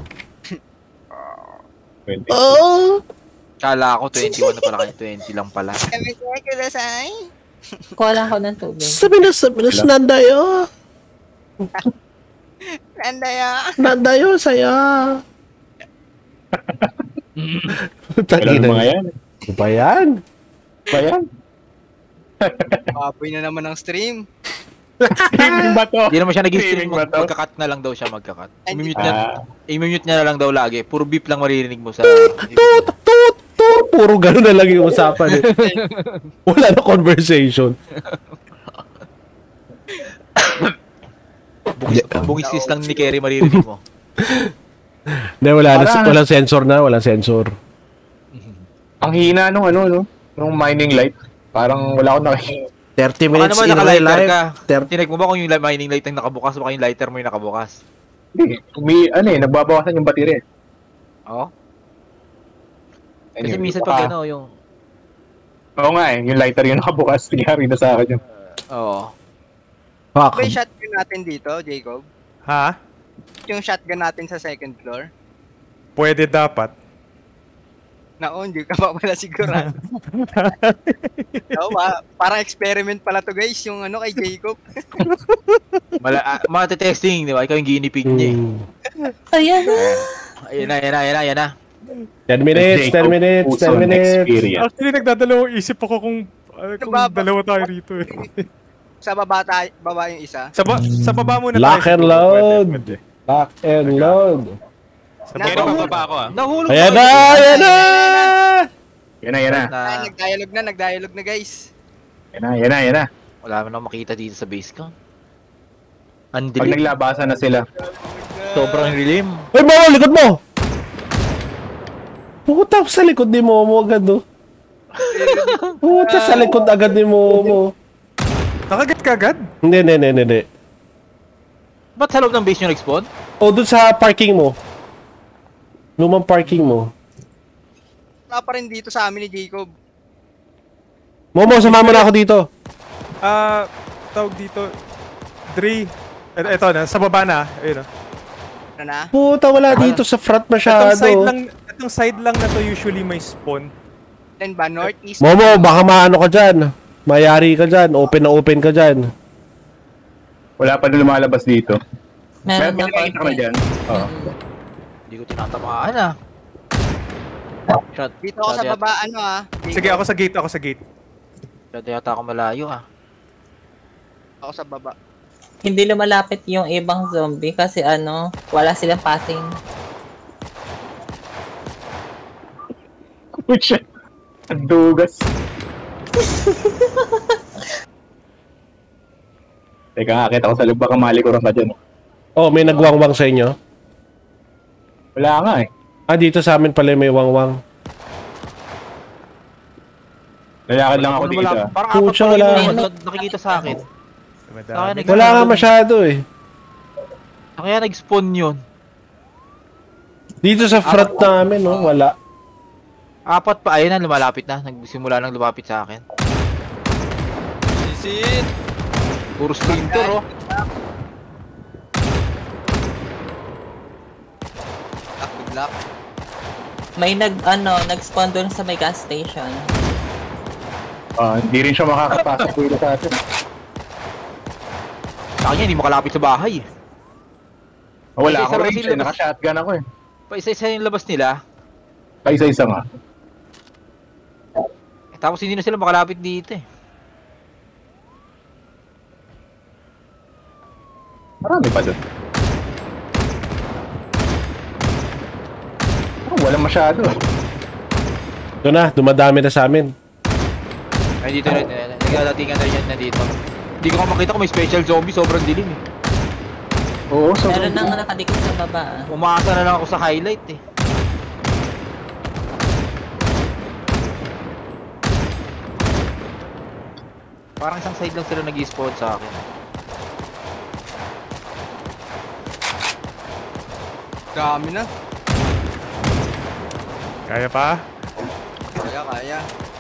twenty. Oh. Kala ko twenty-one na pala kanina, twenty lang pala. Kami ko kudasay. Kuha ko ng tubig. Sabi na, sabi na, nandayo. Andaya. Nandayo, saya. Kailan mga yan? Ano ba yan? Ba yan? Baboy na naman ng stream. Streaming ba to? Hindi naman siya nag-stream. Streaming ba Mag- to? magkakat na lang daw siya magkakat. Ay, I-mute di- niya, Ah, i-mute niya na lang daw lagi. Puro beep lang maririnig mo sa... Tut, tut, tut. Puro gano'n na lang yung usapan eh. Wala na conversation. Bugis, bugisis lang ni Kerry maririnig mo. Hindi, wala na, Wala na. walang sensor na, walang sensor. ang hina nung ano, no? Nung mining light. Parang wala akong nakikita. thirty Baka minutes naman in real naka-lighter life. ka. thirty Tinek mo ba kung yung li- mining light ang nakabukas o baka yung lighter mo yung nakabukas? Hindi. May, ano eh, nagbabawasan yung battery eh. Oo. Kasi Anyway, minsan baka- pag ano yung... Oo nga eh, yung lighter yung nakabukas. Nangyari na sa akin yun. Oo. Fuck. Ba yung shotgun natin dito, Jacob? Ha? Yung shotgun natin sa second floor? Pwede dapat. Nao, hindi ka pa pala sigurado. Oo, pa, parang experiment pala to guys, yung ano kay Jacob. Mala, ah, mati-testing, di ba? Ikaw yung ginipig niya eh. Hmm. Ayan na. Ayun na, ayun na, ayun na, ayun na. ten minutes, ten minutes, ten minutes. Experience. Actually, nagdadalawang isip ako kung, uh, kung Nababa- dalawa tayo rito eh. Sa baba, tayo, baba yung isa. Sa, ba- sa baba muna Lock tayo. and siguro. load. Pwede, pwede. Lock and load. Sa Na- baba. bababa ako ah. Nahulog Ayan ako. na, ayan na! Yan na, yan na. Na, Ah, nag-dialogue na, nag-dialogue na guys. Yan na, yan na, yan na. wala man ako makita dito sa base ko. Ang Pag dilim. naglabasan na sila. Sobrang dilim. Ay, Momo, likod mo! Puta sa likod ni Momo agad, oh. Puta sa likod agad ni Momo. Nakagat ka agad? Hindi, hindi, hindi, hindi. Ba't sa loob ng base nyo nag-spawn? O, dun sa parking mo. Lumang parking mo. Wala pa rin dito sa amin ni Jacob. Momo, sumama na ako dito. Ah, tawag dito. Dre. Et- Eto na, sa baba na. Ayun na. Ano na? Puta, wala dito sa front Itong masyado. side lang, itong side lang na to usually may spawn. Then ba, northeast? Momo, baka maano ka dyan. Mayari ka dyan. Open na open ka dyan. Wala pa na lumalabas dito. Meron May na nakikita ka na konti. dyan. Oo. Hindi ko tinatamaan ah. Shot. Dito ako sa Shot baba, ano ah. Sige, ako sa gate, ako sa gate. Shot yata ako malayo ah. Ako sa baba. Hindi lumalapit yung ibang zombie kasi ano, wala silang passing. Pucha. Ang dugas. Teka nga, kita ko sa loob. Baka malikuran ka dyan. Oh, may nagwangwang sa inyo? Wala nga eh. Ah, dito sa amin pala may wangwang. Lalakad lang ako Wala- dito. wala- ah. Parang apat Pucha, pa wala. yung mga nakikita sa akin. Madami. Wala nga masyado eh. Kaya nag-spawn yun. Dito sa front namin, no? Wala. Apat pa, ayun na, lumalapit na. Nagsimula nang lumapit sa akin. Sisit! Puro sprinter, oh. Ah, good luck. May nag, ano, nag-spawn doon sa may gas station. Ah, hindi rin siya makakapasok dito sa atin. Sa kanya, hindi makalapit sa bahay. Oh, wala Isa-isa ako lang range sila. eh. Naka-shotgun ako eh. Pa isa-isa yung labas nila. Paisa-isa nga. Eh, tapos hindi na sila makalapit dito eh. Marami pa doon. Oh, walang masyado. Ito na, dumadami na sa amin. Ay, dito na, nagdadatingan na yan na dito. Hindi ko makita kung may special zombie, sobrang dilim eh. Oo, so... Meron nang nakadikit sa baba. ah. Umaasa na lang ako sa highlight eh. Parang isang side lang sila nag-spawn sa akin. Dami na. Kaya pa? Kaya, kaya.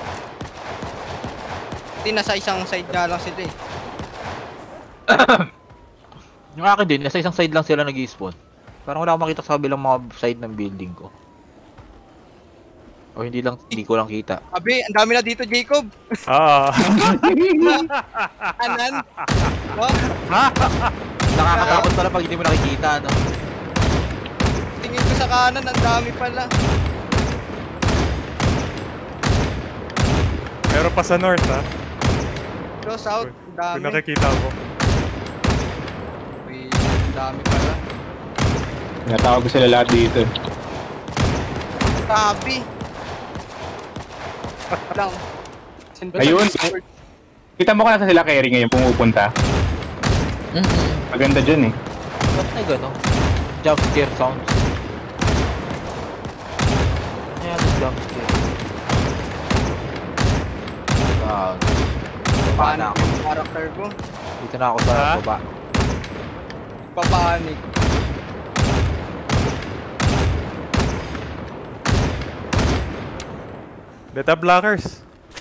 Hindi, nasa isang side nga lang sila eh. Yung akin din, nasa isang side lang sila nag-spawn. Parang wala akong makita sa kabilang mga side ng building ko. O hindi lang, hindi ko lang kita. Abi, ang dami na dito, Jacob. Oo. Anan. Oh, Nakakatakot pala pag hindi mo nakikita, no? tingin ko sa kanan, ang dami pala. Meron pa sa north, ha? Pero south, ang dami. Kung nakikita ko. Uy, ang dami pala. Natawag ko sila lahat dito. Tabi. Lang. Ayun. Kita mo ka nasa sila carry ngayon pumupunta. Mm-mm. Maganda dyan eh. Ba't na gano'n? Jump scare sounds. Ayan, jump scare. Wow. Baba na ako. Yung character ko. Dito na ako sa Ha? baba. Papanik. Beta blockers.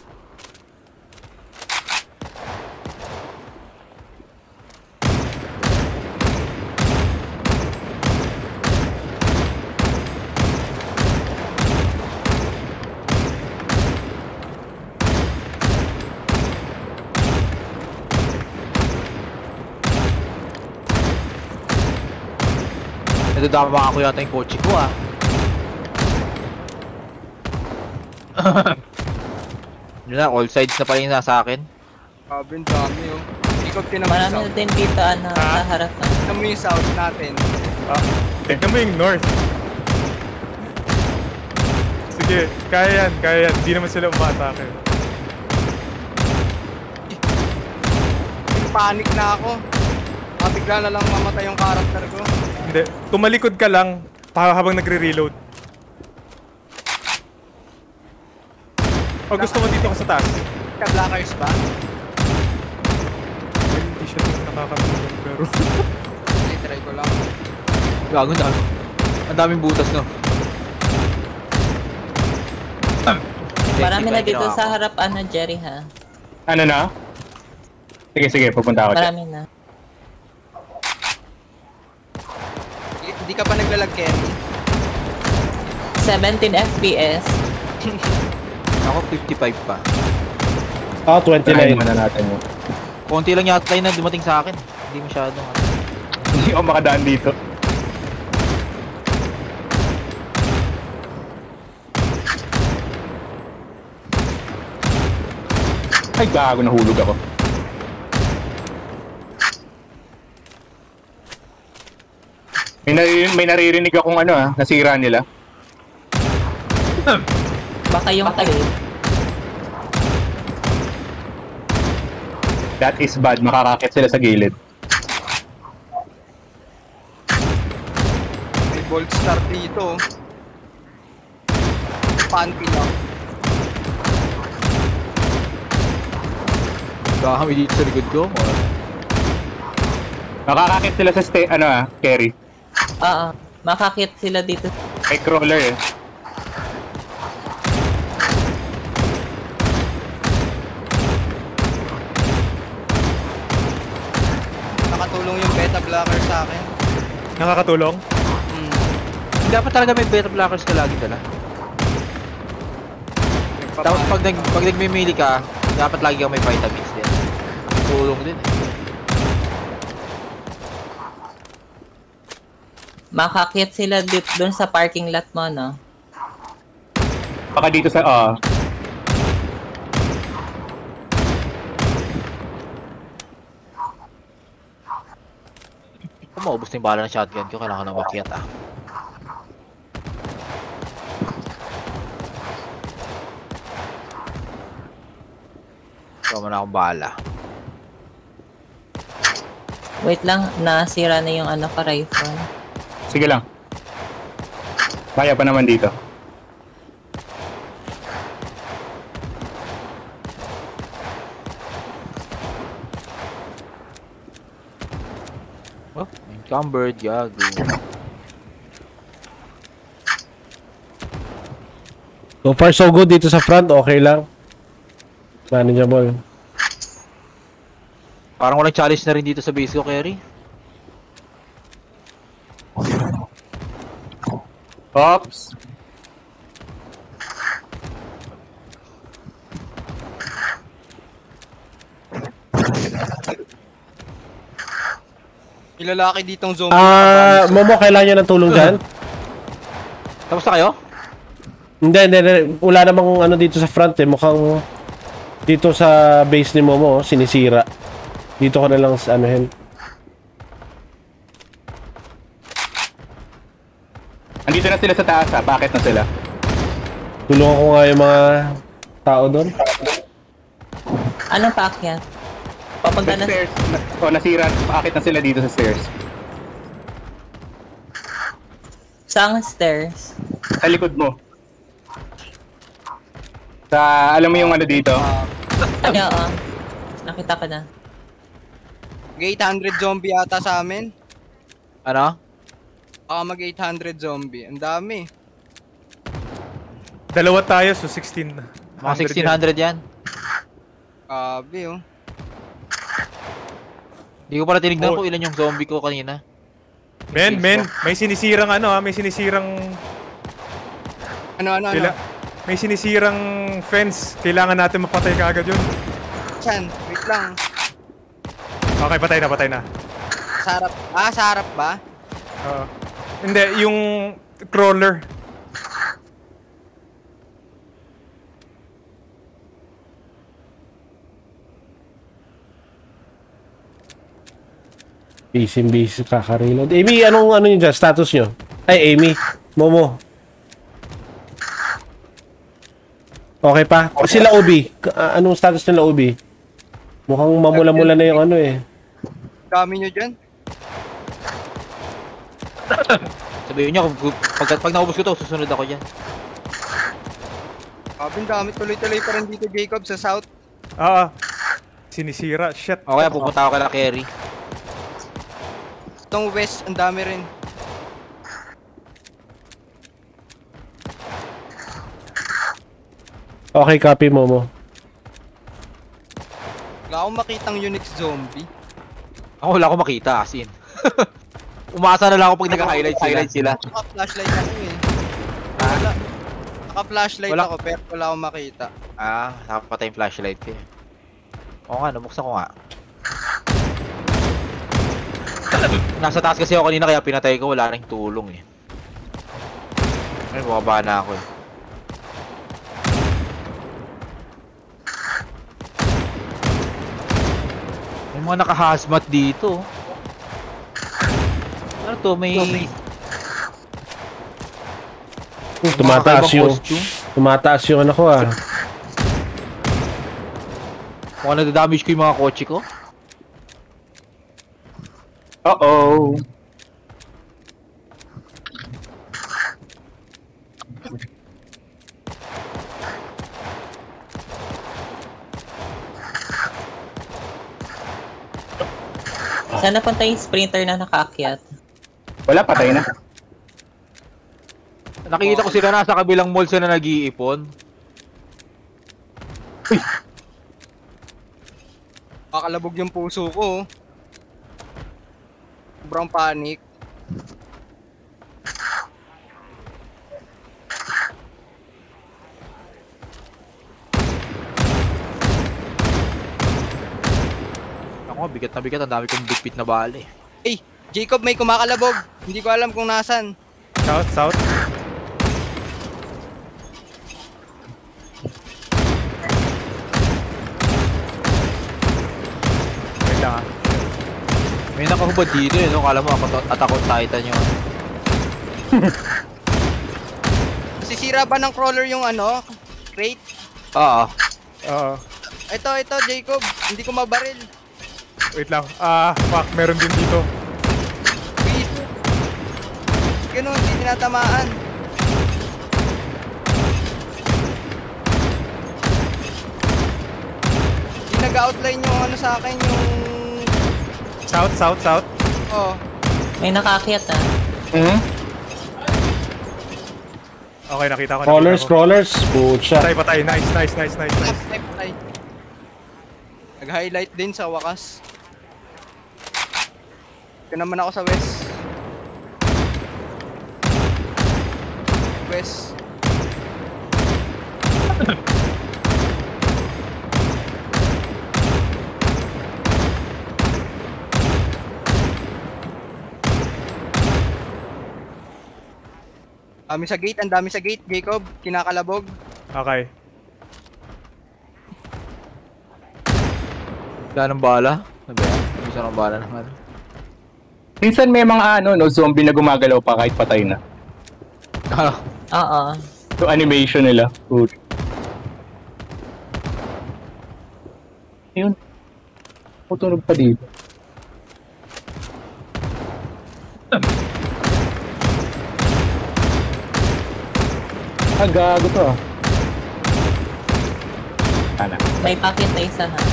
Nadadama ako yata yung kotse ko ah. Yun na, all sides na pala yung nasa akin. Grabe, ang dami oh. Jacob, tinan mo yung Marami south. na din dito, ano, sa harap na. Tinan mo yung south natin. Ah, tignan mo yung north. Sige, kaya yan, kaya yan. Hindi naman sila umatake. Panic na ako. Ah, bigla na lang mamatay yung character ko. Hindi, tumalikod ka lang pa- habang nagre-reload. O gusto mo dito ka sa taas? Ka-blackers ba? Ay, hindi siya dito nakakatulog pero... Hindi, try ko lang. Gago na. Ang daming butas no. Marami na dito Ginawa sa ko. harap, ano, Jerry, ha? Ano na? Sige, sige. Pupunta ako dyan. Marami na. Hindi hindi ka pa naglalag, Kenny. seventeen F P S. Ako fifty-five pa. Ah, Try twenty-nine. muna natin yun. Konti lang yata yun na dumating sa akin. Hindi masyadong ano. Hindi ako makadaan dito. Ay, gago, nahulog ako. May, naririn, may naririnig akong ano ah, nasira nila. Baka yung tayo. That is bad, makakakit sila sa gilid. May bolt star dito. Panty lang. Dami dito sa likod ko. Makakakit sila sa stay, ano ah, carry. Oo. Makakit sila dito. May crawler eh. Nakatulong yung beta blocker sa akin. Nakakatulong? Hmm. Dapat talaga may beta blockers ka lagi dala. Tapos pag, nag, pag nagmimili ka, dapat lagi kang may vitamins din. Tulong din eh. Makakit sila dito doon sa parking lot mo, no? Baka dito sa, ah. Uh, Kung maubos na yung bala ng shotgun ko, kailangan na makiat ah. Ikaw na akong bala. Wait lang, nasira na yung ano ka rifle. sige lang. Kaya pa naman dito. Oh, encumbered, gago. So far so good dito sa front, okay lang. Manageable. Parang walang challenge na rin dito sa base ko, Kerry. Ops. Ilalaki ditong zombie. Ah, Momo, kailangan niya ng tulong dyan? Tapos na kayo? Hindi, hindi, hindi. Wala namang ano dito sa front eh. Mukhang dito sa base ni Momo, sinisira. Dito ko na lang sa anuhin. Andito na sila sa taas ha. Bakit na sila? Tulungan ko nga yung mga tao doon. Anong paakyat? Sa Papunta na... stairs. O, nasira. Bakit na sila dito sa stairs? Saan stairs? Sa likod mo. Sa, alam mo yung ano dito? Ano, oh. Nakita ko na. Mag eight hundred zombie ata sa amin. Ano? Baka mag eight hundred zombie. Ang dami. Dalawa tayo, so sixteen. Mga sixteen hundred yan. Grabe oh. Hindi ko pala tinignan Oh. kung ilan yung zombie ko kanina. Men, men, may sinisirang ano ah, may sinisirang... Ano, ano, ano? Kaila- may sinisirang fence. Kailangan natin mapatay kaagad yun. Saan? Wait lang. Okay, patay na, patay na. Sa harap. Ah, sa harap ba? Oo. Hindi, yung crawler. Busy busy kaka-reload. Amy, anong ano niyo dyan? Status nyo? Ay, Amy. Momo. Okay pa? Sila O B. K- ah, anong status nila O B? Mukhang mamula-mula na yung ano eh. Dami nyo dyan. Sabihin nyo, kung- pag, pag naubos ko to, susunod ako dyan. Grabe, ang dami. Tuloy-tuloy pa rin dito, Jacob, sa south. Ah, ah. Sinisira. Shit. O kaya pupunta ako kay la Kerry. Itong west, ang dami rin. Okay, copy Momo. Wala akong makitang Unix zombie. Ako wala akong makita, as in. Umasa na lang ako pag naka-highlight sila. sila. Naka-flashlight ako eh. Wala. Naka-flashlight Wala. ako pero wala akong makita. Ah, nakapatay yung flashlight ko eh. Oo nga, nabuksan ko nga. Nasa taas kasi ako kanina kaya pinatay ko, wala nang tulong eh. Ay, bumaba na ako eh. May mga naka-hazmat dito. Ano to? May... Uh, tumataas mga yung... costume. Tumataas yung ano ko ah. Mukhang nadadamage ko yung mga kotse ko. Uh-oh. Saan napunta yung sprinter na nakaakyat? Wala, patay na. Nakikita ko sila nasa kabilang mall sila nag-iipon. Kakalabog yung puso ko. Sobrang panic. Ako, bigat na bigat. Ang dami kong bitbit na bali. Hey, Jacob, may kumakalabog. Hindi ko alam kung nasan. South, south. Wait lang ah. May nakahubad dito eh, no? Kala mo ako Attack on Titan yun. Sisira ba ng crawler yung ano? Crate? Oo. Oo. Ito, ito, Jacob. Hindi ko mabaril. Wait lang. Ah, fuck. Meron din dito. Ganun, hindi tinatamaan. Hindi nag-outline yung ano sa akin, yung... South, south, south. Oh. May nakaakyat ah. Hmm? Okay, nakita ko. Crawlers, nakita ko. crawlers. Pucha. Patay, patay. Nice, nice, nice, nice, nice. Ay, patay. Nag-highlight din sa wakas. Ito naman ako sa west. West. Dami sa gate, ang dami sa gate, Jacob. Kinakalabog. Okay. Wala ng bala. Sabi yan. Gusto ng bala naman. Minsan may mga ano, no, zombie na gumagalaw pa kahit patay na. Ano? Oo. So animation nila. Good. Ayun. Putunog pa dito. Ah, gago to ah. Sana. May packet na isa ha.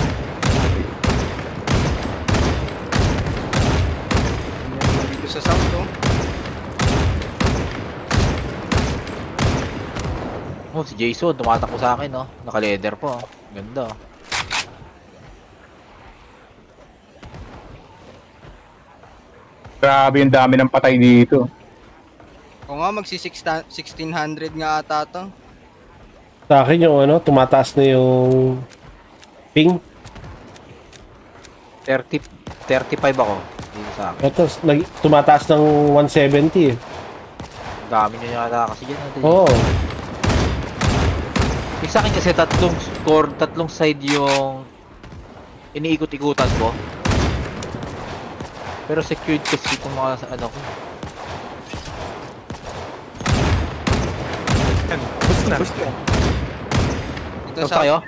Dito sa south, oh. Oh, si Jason, tumatakbo sa akin, no? Naka-leather po. Ganda. Grabe yung dami ng patay dito. O nga, magsi sixteen hundred nga ata to. Sa akin yung ano, tumataas na yung ping. thirty, thirty-five ako. Dito sa akin. Ito, nag, tumataas ng one seventy eh. Dami nyo yata kasi dyan. Oo. Oh. Yung sa akin kasi tatlong score, tatlong side yung iniikot-ikutan ko. Pero secured kasi itong mga ano ko. Yan. Bus na. Dito Tapos sa tayo?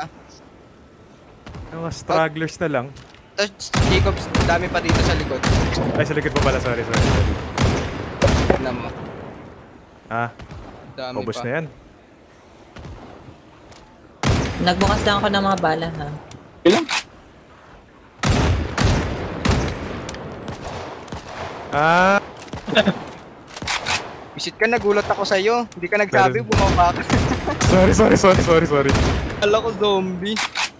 Mga stragglers na lang. Tapos, Jacob, dami pa dito sa likod. Ay, sa likod pa pala. Sorry, sorry, sorry. Tignan mo. Ah, Dami ubos pa. na yan. Nagbukas lang ako ng mga bala ha. Ilang? Ah, Visit ka, nagulat ako sa'yo. Hindi ka nagsabi, bumaba ka. sorry, sorry, sorry, sorry, sorry. Kala ko zombie.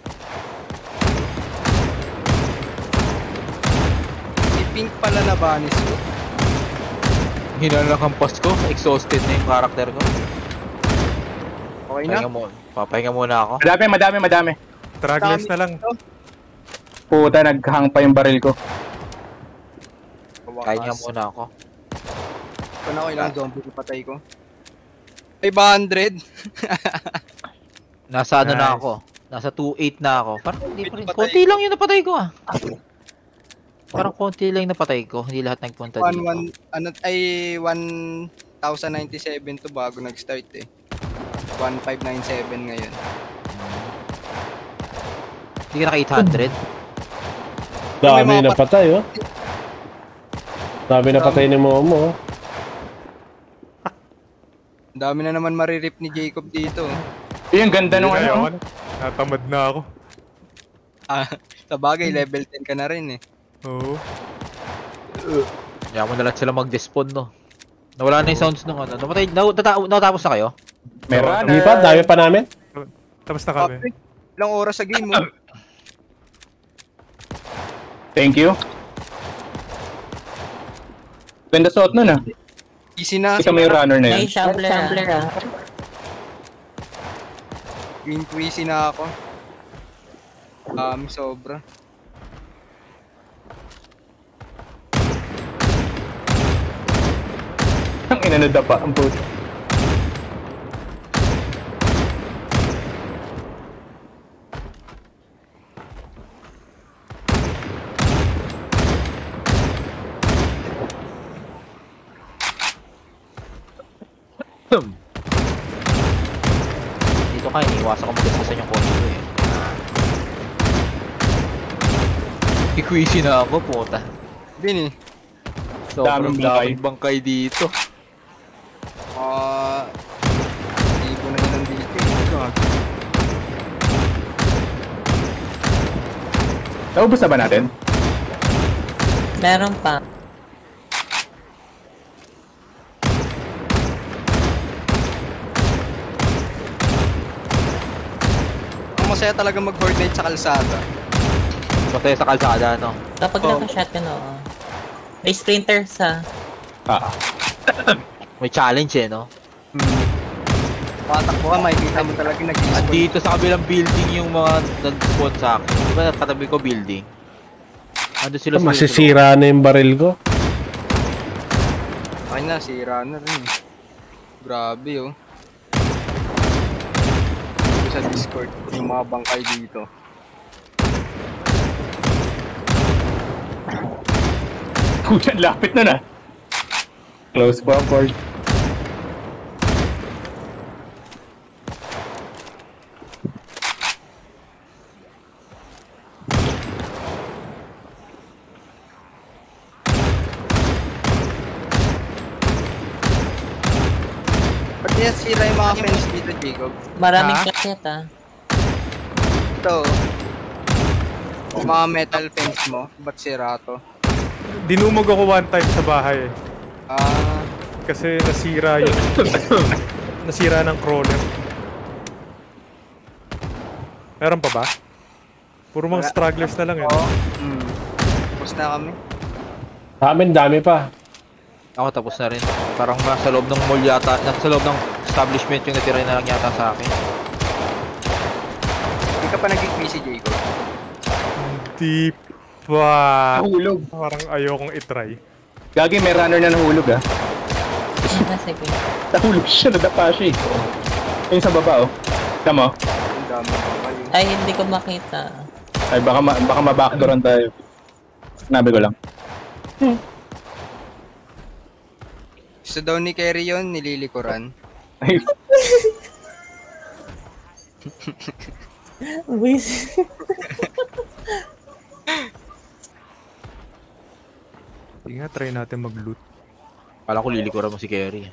Si Pink pala na banis ko. Hinala lang ang post ko. Exhausted na yung karakter ko. Okay na? Pahinga mo. Papahinga muna ako. Madami, madami, madami. Stragglers na lang. Puta, naghang pa yung baril ko. Pahinga muna ako. Ito na ako, ilang zombie patay ko. five hundred. Nasa ano na Nice. ako. Nasa two eight na ako. Parang hindi pa rin. Konti lang yung napatay ko ah. Parang konti lang yung napatay ko. Hindi lahat nagpunta one, dito. one, ano, ay one thousand ninety-seven to bago nag-start eh. one five nine seven ngayon. Hindi ka naka eight hundred? Dami na patay, oh. Dami na patay ni Momo, oh. Dami na naman maririp ni Jacob dito. Yung ganda nung ano. Natamad na ako. Ah, sa bagay, level ten ka na rin eh. Oo. Kaya mo na lang sila mag-despawn, no? Nawala na yung sounds nung ano. Namatay, natapos na kayo? Meron. Hindi pa, dami pa namin. Tapos na kami. Okay. Ilang oras sa game mo? Thank you. Ganda suot nun ah. Easy na. Ikaw may runner na May yun. shambler ah. Green easy na ako. Um, sobra. Ang inanada pa ang puto. Dito ka, iniiwasan ko mag-gasasan yung kotse ko eh. Ikwisi na ako, puta. Din eh. Sobrang Daming bangkay. daming bangkay dito. Ah, hindi ko na yun nandito eh. Naubos na ba natin? Meron pa. Ang masaya talaga mag-horde night sa kalsada. Matay sa kalsada, no? Kapag Oh. naka-shotgun, oo. May sprinter sa... Ah. May challenge eh, no? Hmm. Patakbo ka, makikita mo talaga nag-i-spawn. Andito sa kabilang building yung mga nag-spawn sa akin. Di ba katabi ko building? Ando sila sa Masisira na yung baril ko. Ay na, sira na rin eh. Grabe oh. Ito sa Discord, yung mga bangkay dito. Kuyan, lapit na na. Close pa, Ford. Ba't niya sira yung mga fence dito, Jacob? Maraming Ha? kaset ah. Ito, yung mga metal fence mo, ba't sira to? Dinumog ako one time sa bahay eh. Ah, Kasi nasira yung... nasira ng crawler. Meron pa ba? Puro mga Wala. stragglers na lang eh. oo. Hmm. Tapos na kami. Sa amin, dami pa. Ako tapos na rin. Parang nasa loob ng mall yata, nasa loob ng establishment yung natira na lang yata sa akin. Hindi ka pa nag-Q C, Jacob. Hindi pa. Nahulog. Parang ayokong itry. Gagi, may runner na nahulog ah. Ah, sige. Nahulog siya, nadapa siya eh. Yung sa baba oh. Tama. Ang dami pa kayo. Ay, hindi ko makita. Ay, baka, ma baka ma-backdooran tayo. Sinabi ko lang. Gusto daw ni Kerry yun, nililikuran. Ay, Wish. Sige nga, try natin mag-loot. Kala ko lilikuran mo si Kerry.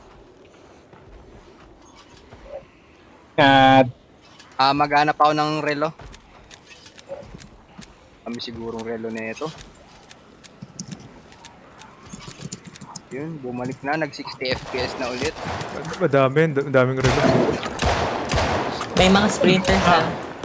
at Ah, maghanap ako ng relo. Kami sigurong relo na ito. Yun, bumalik na, nag sixty F P S na ulit. Madami, da- daming relo. May mga sprinters ah.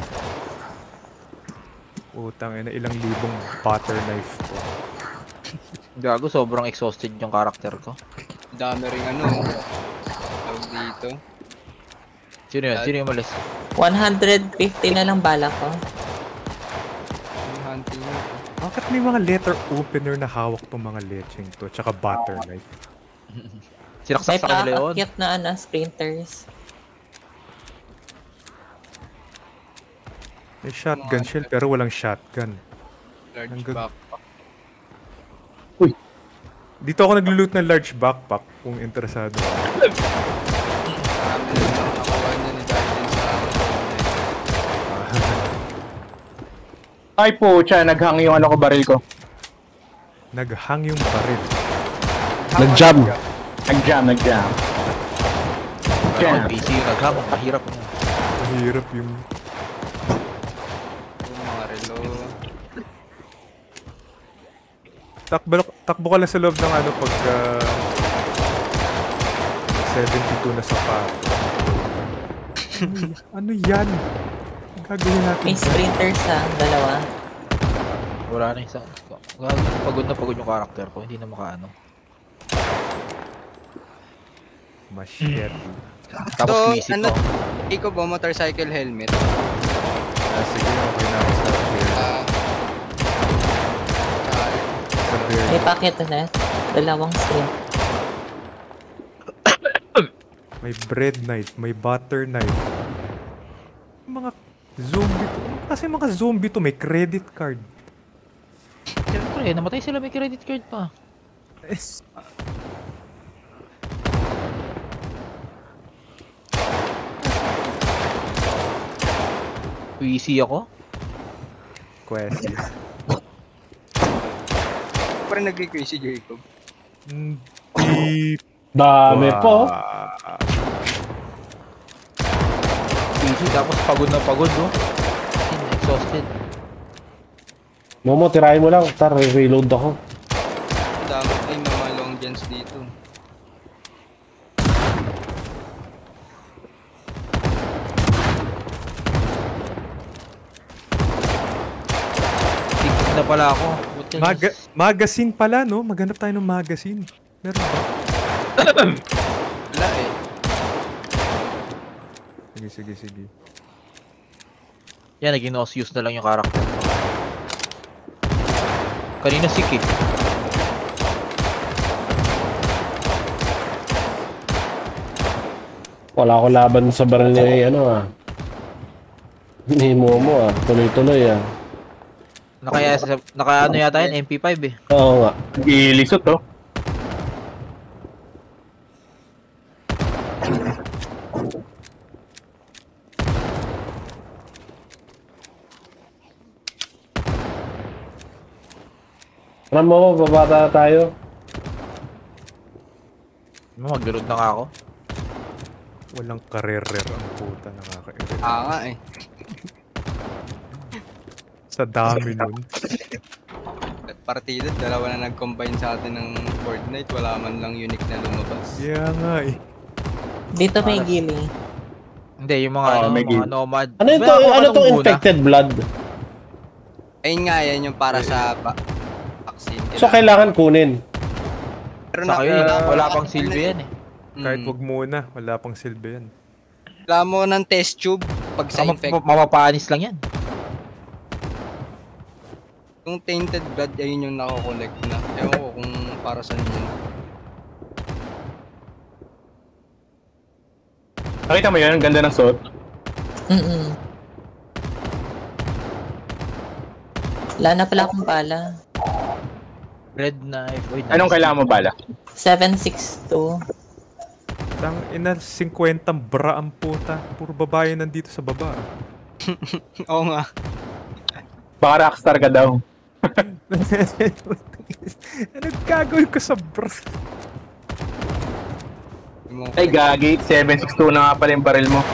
Utang ina, ilang libong butter knife to. Gago, sobrang exhausted yung karakter ko. Dami ring ano. Tawag dito. Sino yun? Sino yung malis? one fifty na lang bala ko. Yung hunting nito. Bakit may mga letter opener na hawak tong mga lecheng to? Tsaka butter knife. May Sinaksak sa kanila yun. paakyat na ano, sprinters. May shotgun shell pero walang shotgun. Large Ang gag- backpack. Dito ako naglo-loot ng large backpack kung interesado. Marami na lang nakakuha niya ni Dayden sa Ay po, siya, naghang yung ano ko, baril ko. Naghang yung baril. Nag-jam. Nag-jam, nag-jam. Jam. P C yung naghang. Mahirap mo. Mahirap yung... yung mga relo. Takbo, takbo ka lang sa loob ng ano pag... Uh, seventy-two na sapat. Ano yan? Gagawin natin. May sprinters ha, dalawa. Wala na isang... Pagod na pagod yung karakter ko. Hindi na makaano. Machete. Tapos So, visit ano, ko. ikaw ba motorcycle helmet? Ah, sige, okay na ako sa bear. Ah, ah, Sa bear. May packet na. Dalawang sprint. May bread knife, may butter knife. Mga zombie to. Kasi mga zombie to, may credit card. Siyempre, namatay sila, may credit card pa. P C ako? Question. parang nag-request si Jacob. Hindi. Dami po. P C tapos pagod na pagod, no? Exhausted. Momo, tirahin mo lang. Tar, reload ako. Ang dami ay mga long gens dito. Tik na pala ako. Maga magazine pala, no? Maghanap tayo ng magazine. Meron ba? Wala eh. Sige, sige, sige. Yan, naging no-use na lang yung character. Kanina sick eh. Wala ko laban sa baril ni ano ah. Ni Momo ah. Tuloy-tuloy ah. Nakaya sa naka ano yata yun, M P five eh. Oo nga. Ilisot to. Alam mo, babata na tayo. Mag-reload na nga ako. Walang karerer ang puta, nakaka-irate. Ah nga eh. Sa dami nun. Partida, dalawa na nag-combine sa atin ng Fortnite, wala man lang unique na lumabas. Yeah nga eh. Dito may giling. Hindi, yung mga, Ah, ano, may mga game. nomad. Ano ito? Wala ako Ano anong tong muna. infected blood? Ayun nga, yan yung para sa ba- vaccine. So kailangan kunin. Pero Saka yun, uh, wala pang silbi yan eh. Kahit mm, wag muna, wala pang silbi yan. wala mo ng test tube pag sa Saka infect. ma- mapapanis lang yan. Yung tainted blood, ayun yung nako-collect na. Ewan ko kung para saan yun. Nakita mo yun? Ang ganda ng suot. Mm-mm. Wala na pala akong pala. Red knife. Oy, Anong kailangan mo bala? seven six two. Tang ina, fifty bra ang puta. Puro babae nandito sa baba. Oo nga. Baka rockstar ka daw. Ano gagawin ko sa bra? Yung mga- Ay, gagi. seven six two na nga pala yung baril mo.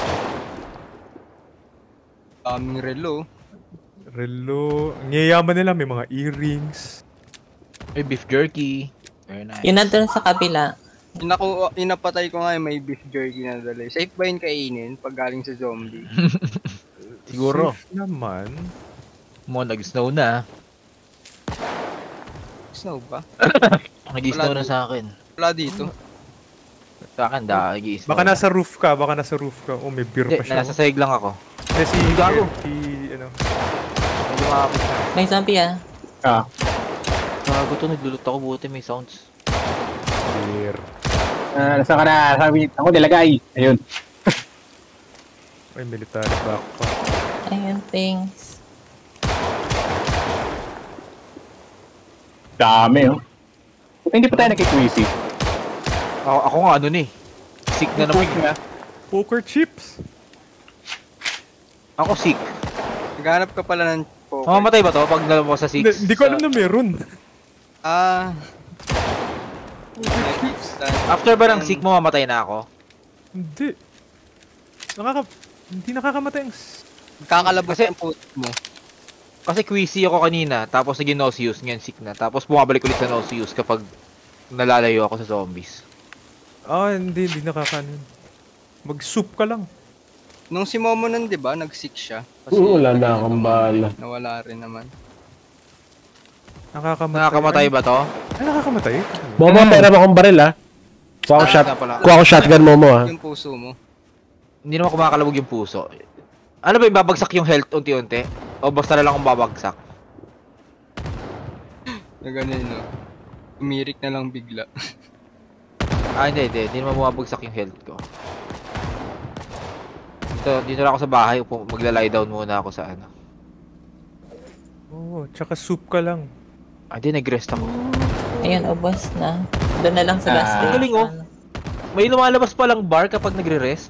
Daming relo. Relo. Ang yayaman nila, may mga earrings. May beef jerky. Very nice. Yun na dun sa kabila. Inaku, inapatay ko nga yung may beef jerky na dali. Safe ba yun kainin pag galing sa zombie? Siguro. Safe naman. Mo, nag-snow na. Snow ba? Nag-snow Wala na sa akin. Wala dito. Sa akin, da, nag-snow. Baka nasa roof ka, baka nasa roof ka. Oh, may beer Hindi, pa siya. nasa sahig lang ako. Eh, si, Gago. si, ano. Medyo makapit na. May zombie ah. Ah. Gago to, naglulot ako, buti may sounds. Beer. Ah, nasa ka na? Sabi, ako nilagay. Ayun. Ay, military backpack. Ayan, thanks. Dami, oh. Hindi pa tayo nagki-quizzy. Ako, ako nga ano ni. Sick na naman. Na. Poker chips. Ako sick. Naghanap ka pala ng poker. Mamamatay ba to pag nalaman mo sa six? Hindi, hindi ko alam na meron. Ah. After ba ng sick mo, mamatay na ako? Hindi. Nakaka... Hindi nakakamatay ang... Kakalabas Kasi- ang puto mo. Kasi quizzy ako kanina, tapos naging nauseous, ngayon sick na. Tapos bumabalik ulit sa nauseous kapag nalalayo ako sa zombies. Ah, hindi, hindi nakakaano. Mag-soup ka lang. Nung si Momo nun, di ba, nag-sick siya. Oo, wala na akong bala. Nawala rin naman. Nakakamatay. Nakakamatay ba to? Ay, nakakamatay? Momo, pera mo akong baril ah. Kuha ko Ah, shot. nga pala. Kuha ko shotgun Momo ah. Yung puso mo. Hindi naman kumakalabog yung puso. Ano ba yung babagsak yung health unti-unti? O basta na lang kung babagsak? Na ganun, no? Umirik na lang bigla. Ah, hindi, hindi. Hindi naman bumabagsak yung health ko. Dito, dito na ako sa bahay. Upo, magla-lie down muna ako sa ano. Oo, oh, tsaka soup ka lang. Ah, di, nag-rest ako. Ayun, ubos na. Doon na lang sa gas Ah. station. Ang galing, oh. May lumalabas palang bar kapag nagre-rest.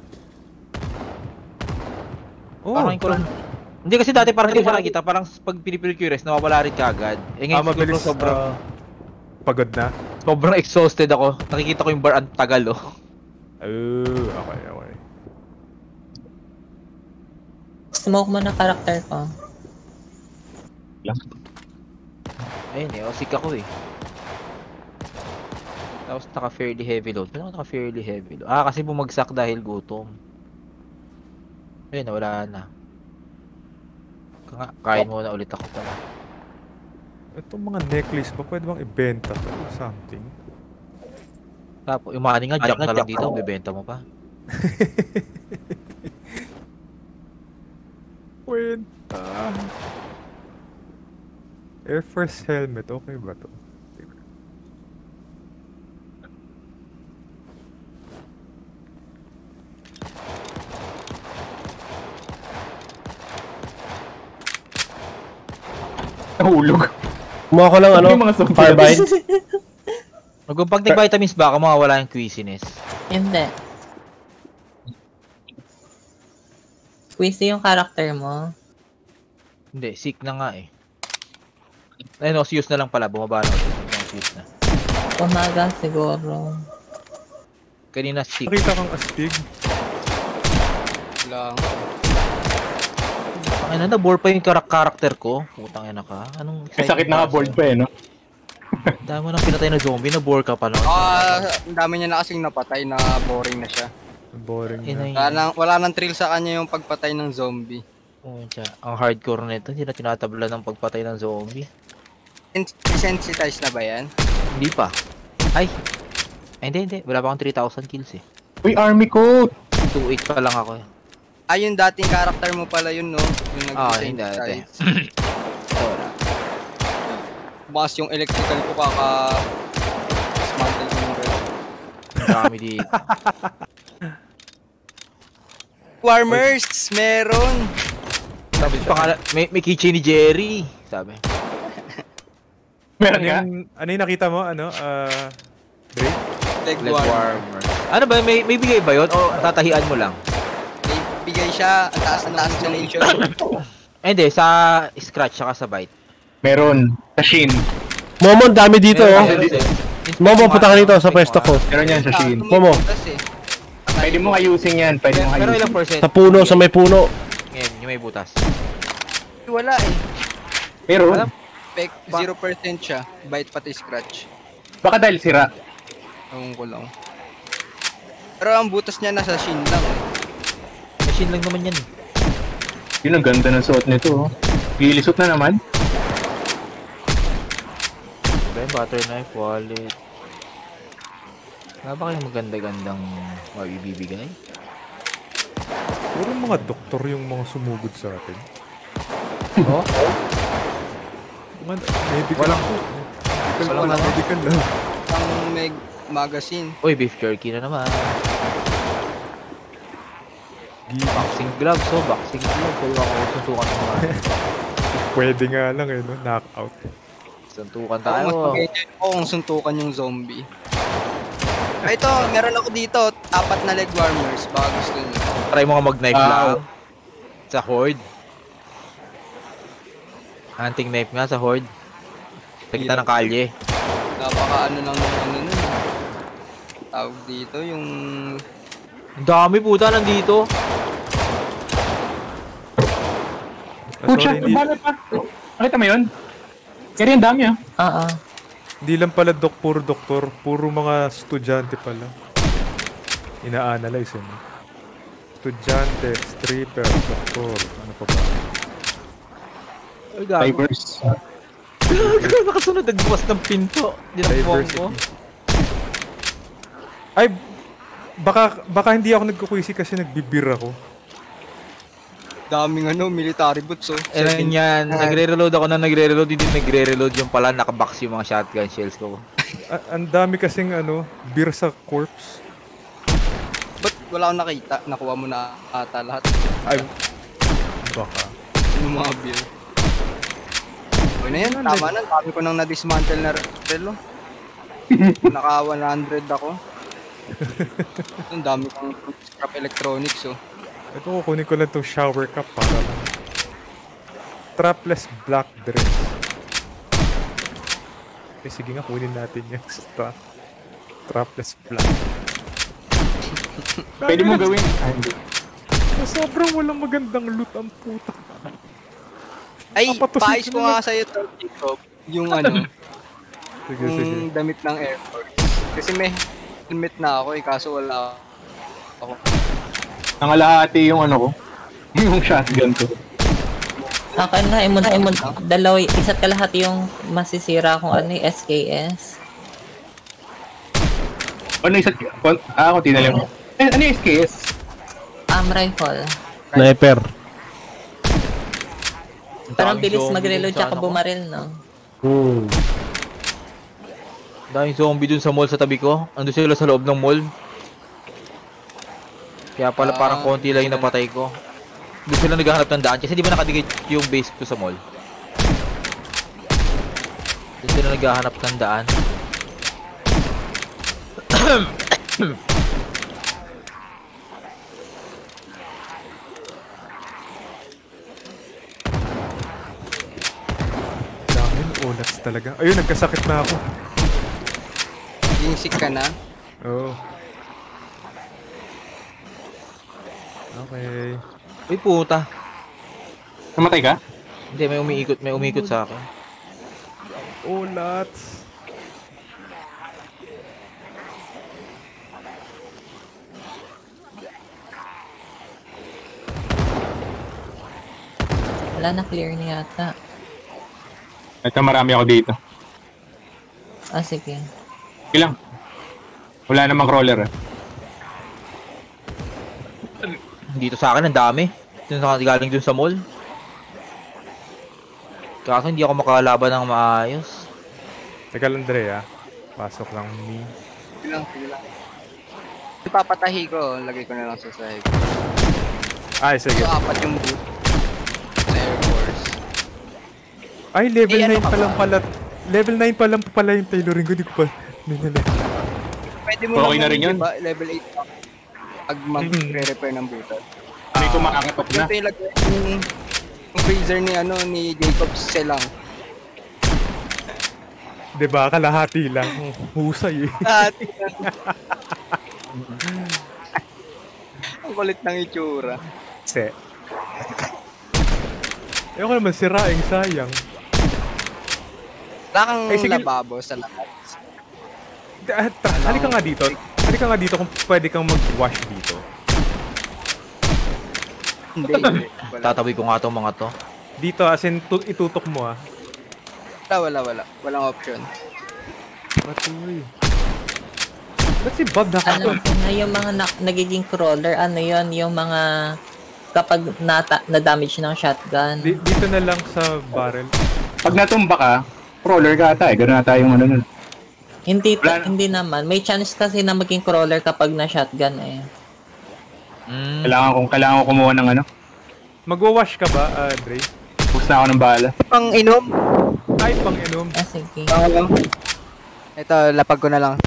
Oo, Parang ko lang. Hindi kasi dati parang hindi ko siya nakikita. Parang pag pinipilit ko yung rest, nawawala rin kagad. Eh ah, ngayon mabilis. sobrang, sobrang, ah, pagod na? sobrang exhausted ako. Nakikita ko yung bar ang tagal, oh. Oh, okay, okay. Smoke mo na karakter ko. Ayun eh, oh, sick ako eh. Tapos naka fairly heavy load. Ano naka fairly heavy load? Ah, kasi bumagsak dahil gutom. Ayun, wala na. Kaya kain muna ulit ako pala. Itong mga necklace ba, pwede bang ibenta to or something? Tapos, yung money nga, junk na lang dito, bebenta mo pa. Kwenta. Air Force helmet, okay ba to? Nahulog. Kumuha ko lang ano, Yung mga zombie. carbine. Kung pag nag-vitamins ba ako, mawawala yung quizziness. Hindi. Squeezy yung karakter mo. Hindi, sick na nga eh. Ay, nauseous na lang pala, bumaba na ulit. Nauseous na. Umaga siguro. Kanina sick. Nakita kang astig. Lang. Ang ina, na-bore pa yung karak karakter ko. Putang ina ka. Anong May sakit na ka-board pa eh, no? Dami mo nang pinatay na zombie, na-bore ka pa no? Ah, ang dami niya na kasing napatay na boring na siya. Boring Inay. na. Wala nang, wala nang thrill sa kanya yung pagpatay ng zombie. Oh, tiya. Ang hardcore nito, hindi na tinatabla ng pagpatay ng zombie. Desensitized na ba yan? Hindi pa. Ay! Ay, hindi, hindi. Wala pa akong three thousand kills eh. Uy, army coat! two eight pa lang ako eh. Ah, yung dating character mo pala yun, no? Yung Ah, hindi, dati. nag-desensitize. Ito, wala. Bukas yung electrical ko kaka... dismantle ko yung red. Marami dito. Warmers! Meron! Sabi, pangalan, may, may keychain ni Jerry. Sabi. Meron Ano nga? yung, ano yung nakita mo? Ano? Ah... Drake? Leg Leg warmer. warmer. Ano ba? May, may bigay ba yun? O tatahian mo lang? May bigay siya, ang taas ang taas ng nation. Eh, hindi. Sa scratch saka sa bite. Meron. Sa Shin. Momo, ang dami dito oh. Meron din. Momo, punta ka dito sa pwesto ko. Meron yan sa Shin. Momo. Pwede mo ayusin yan. Pwede mo Pero ayusin. ilang percent? Sa puno, sa may puno. Ngayon, yung may butas. Wala eh. Meron. Alam? Pek, zero percent siya. Bite pati scratch. Baka dahil sira. Ewan ko lang. Pero ang butas niya nasa shin lang eh. Machine lang naman yan eh. Yun ang ganda ng suot nito. Oh. Gilisot na naman. Ben, butter knife, wallet. Wala ba kayong maganda-gandang mabibigay? Puro mga doktor yung mga sumugod sa atin. Oh? Mga medical. Walang- Medical, walang walang ano? medical lang. Ang meg magazine. Uy, beef jerky na naman. Boxing gloves, so boxing gloves. Kaya ako suntukan ng mga. Pwede nga lang eh, no? Knockout. Suntukan Ako, mas tayo. mag-enjoy ako kung suntukan yung zombie. Ah, ito, meron ako dito, apat na leg warmers, baka gusto nyo. Try mo nga mag-knife Ah. lang. Sa Horde. Hunting knife nga sa Horde. Tagita ng kalye. Napaka ano lang yung ano nun. Tawag dito, yung... Ang dami puta nandito. Ah, Pucha, sorry, hindi, bakit pa? Nakita mo yun? Kaya rin dami ah. Oo. hindi lang pala dok, puro doktor, puro mga estudyante pala. Ina-analyze yun. Estudyante, stripper, doktor, ano pa ba? Ay, gago. Divers. Nakasunod, nagbukas ng pinto. Dinabuang ko. Ay, baka baka hindi ako nagkukwisi kasi nagbibir ako. Daming ano, military boots, oh. Eh, Seven- yan. Nagre-reload ako na nagre-reload. Hindi nagre-reload yung pala. Nakabox yung mga shotgun shells ko. A- ang dami kasing ano, beer sa corpse. Ba't wala akong nakita? Nakuha mo na ata lahat. Ay, baka. Yung mga beer. Okay na yan, tama na. Dami ko nang na-dismantle na relo. Naka one hundred ako. Ang dami kong scrap electronics, oh. Ito, kukunin ko lang tong shower cup para lang. Strapless black dress. Eh, sige nga, kunin natin yan. Strap. Strapless black. Pwede mo gawin. Ah, hindi. Sobrang walang magandang loot ang puta. Ay, Papatusin paayos ko ko na nga sa'yo to, Jacob. Yung ano, Sige, sige. yung damit ng Air Force. Kasi may helmet na ako eh, kaso wala ako. Nangalahati yung ano ko. Yung shotgun ko. Akin na, imod, imod, dalawa, isa't kalahati yung masisira kung ano yung S K S. Ano isa? Ah, ako tinalim. Eh, ano yung S K S? Am rifle. Sniper. Pero ang Daming bilis zombie mag-reload dun sa tsaka ano ko. bumaril, no? Hmm. Daming zombie dun sa mall sa tabi ko. Ando sila sa loob ng mall. Kaya pala Ah, parang konti lang yung napatay ko. Doon sila naghahanap ng daan kasi di ba nakadikit yung base ko sa mall. Doon sila naghahanap ng daan. Daming ulats talaga. Ayun, nagkasakit na ako. Yung sick ka na. Oo. Okay. Uy puta. Namatay ka? Hindi, may umiikot, may umiikot sa akin. Ulats. Wala na, clear na yata. Ito marami ako dito. Ah, sige. Ilang? Wala namang crawler eh. Dito sa akin ang dami. Dito sa galing dun sa mall. Kaso hindi ako makalaban ng maayos. Teka lang, Dre, ah. Pasok lang ni. Sige lang, sige lang. Ipapatahi ko, lagay ko na lang sa sahig. Ay, sige. So, apat yung boot sa Air Force. Ay, level Eh, ano nine ka pa ba? lang pala. Level nine pa lang pala yung tailoring ko. Di ko pa ninala. Pwede mo Okay na naman, rin yun. diba, level eight pa. Pag mag-re-repair ng butas. May kumakatok na. Ito yung lagay yung, yung freezer ni ano ni Jacob Selang. Diba? Kalahati lang. Husay eh. At ang kulit ng itsura. Se. Ayoko naman siraing, sayang. Wala kang Ay, sige. lababo sa lahat. Ah, tra- Halika nga dito. Halika nga dito kung pwede kang mag-wash dito. Hindi, hindi. Wala, Tatabi ko nga tong mga to. Dito, as in, tu- itutok mo ah. wala, wala, wala. Walang option. Patuloy. Ba't si Bob naka... Alam ko na yung mga na- nagiging crawler, ano yon yung mga kapag nata- na-damage ng shotgun. Di- dito na lang sa barrel. Pag natumba ka, crawler ka ata eh. Ganun ata yung ano nun. Hindi Wala na. hindi naman. May chance kasi na maging crawler kapag na-shotgun eh. Mm. Kailangan kong, kailangan ko kumuha ng ano. Magwa-wash ka ba, uh, Dre? Boost na ako ng bala. Pang inom. Ay, pang inom. Ah, sige. Ako lang. Ito, lapag ko na lang.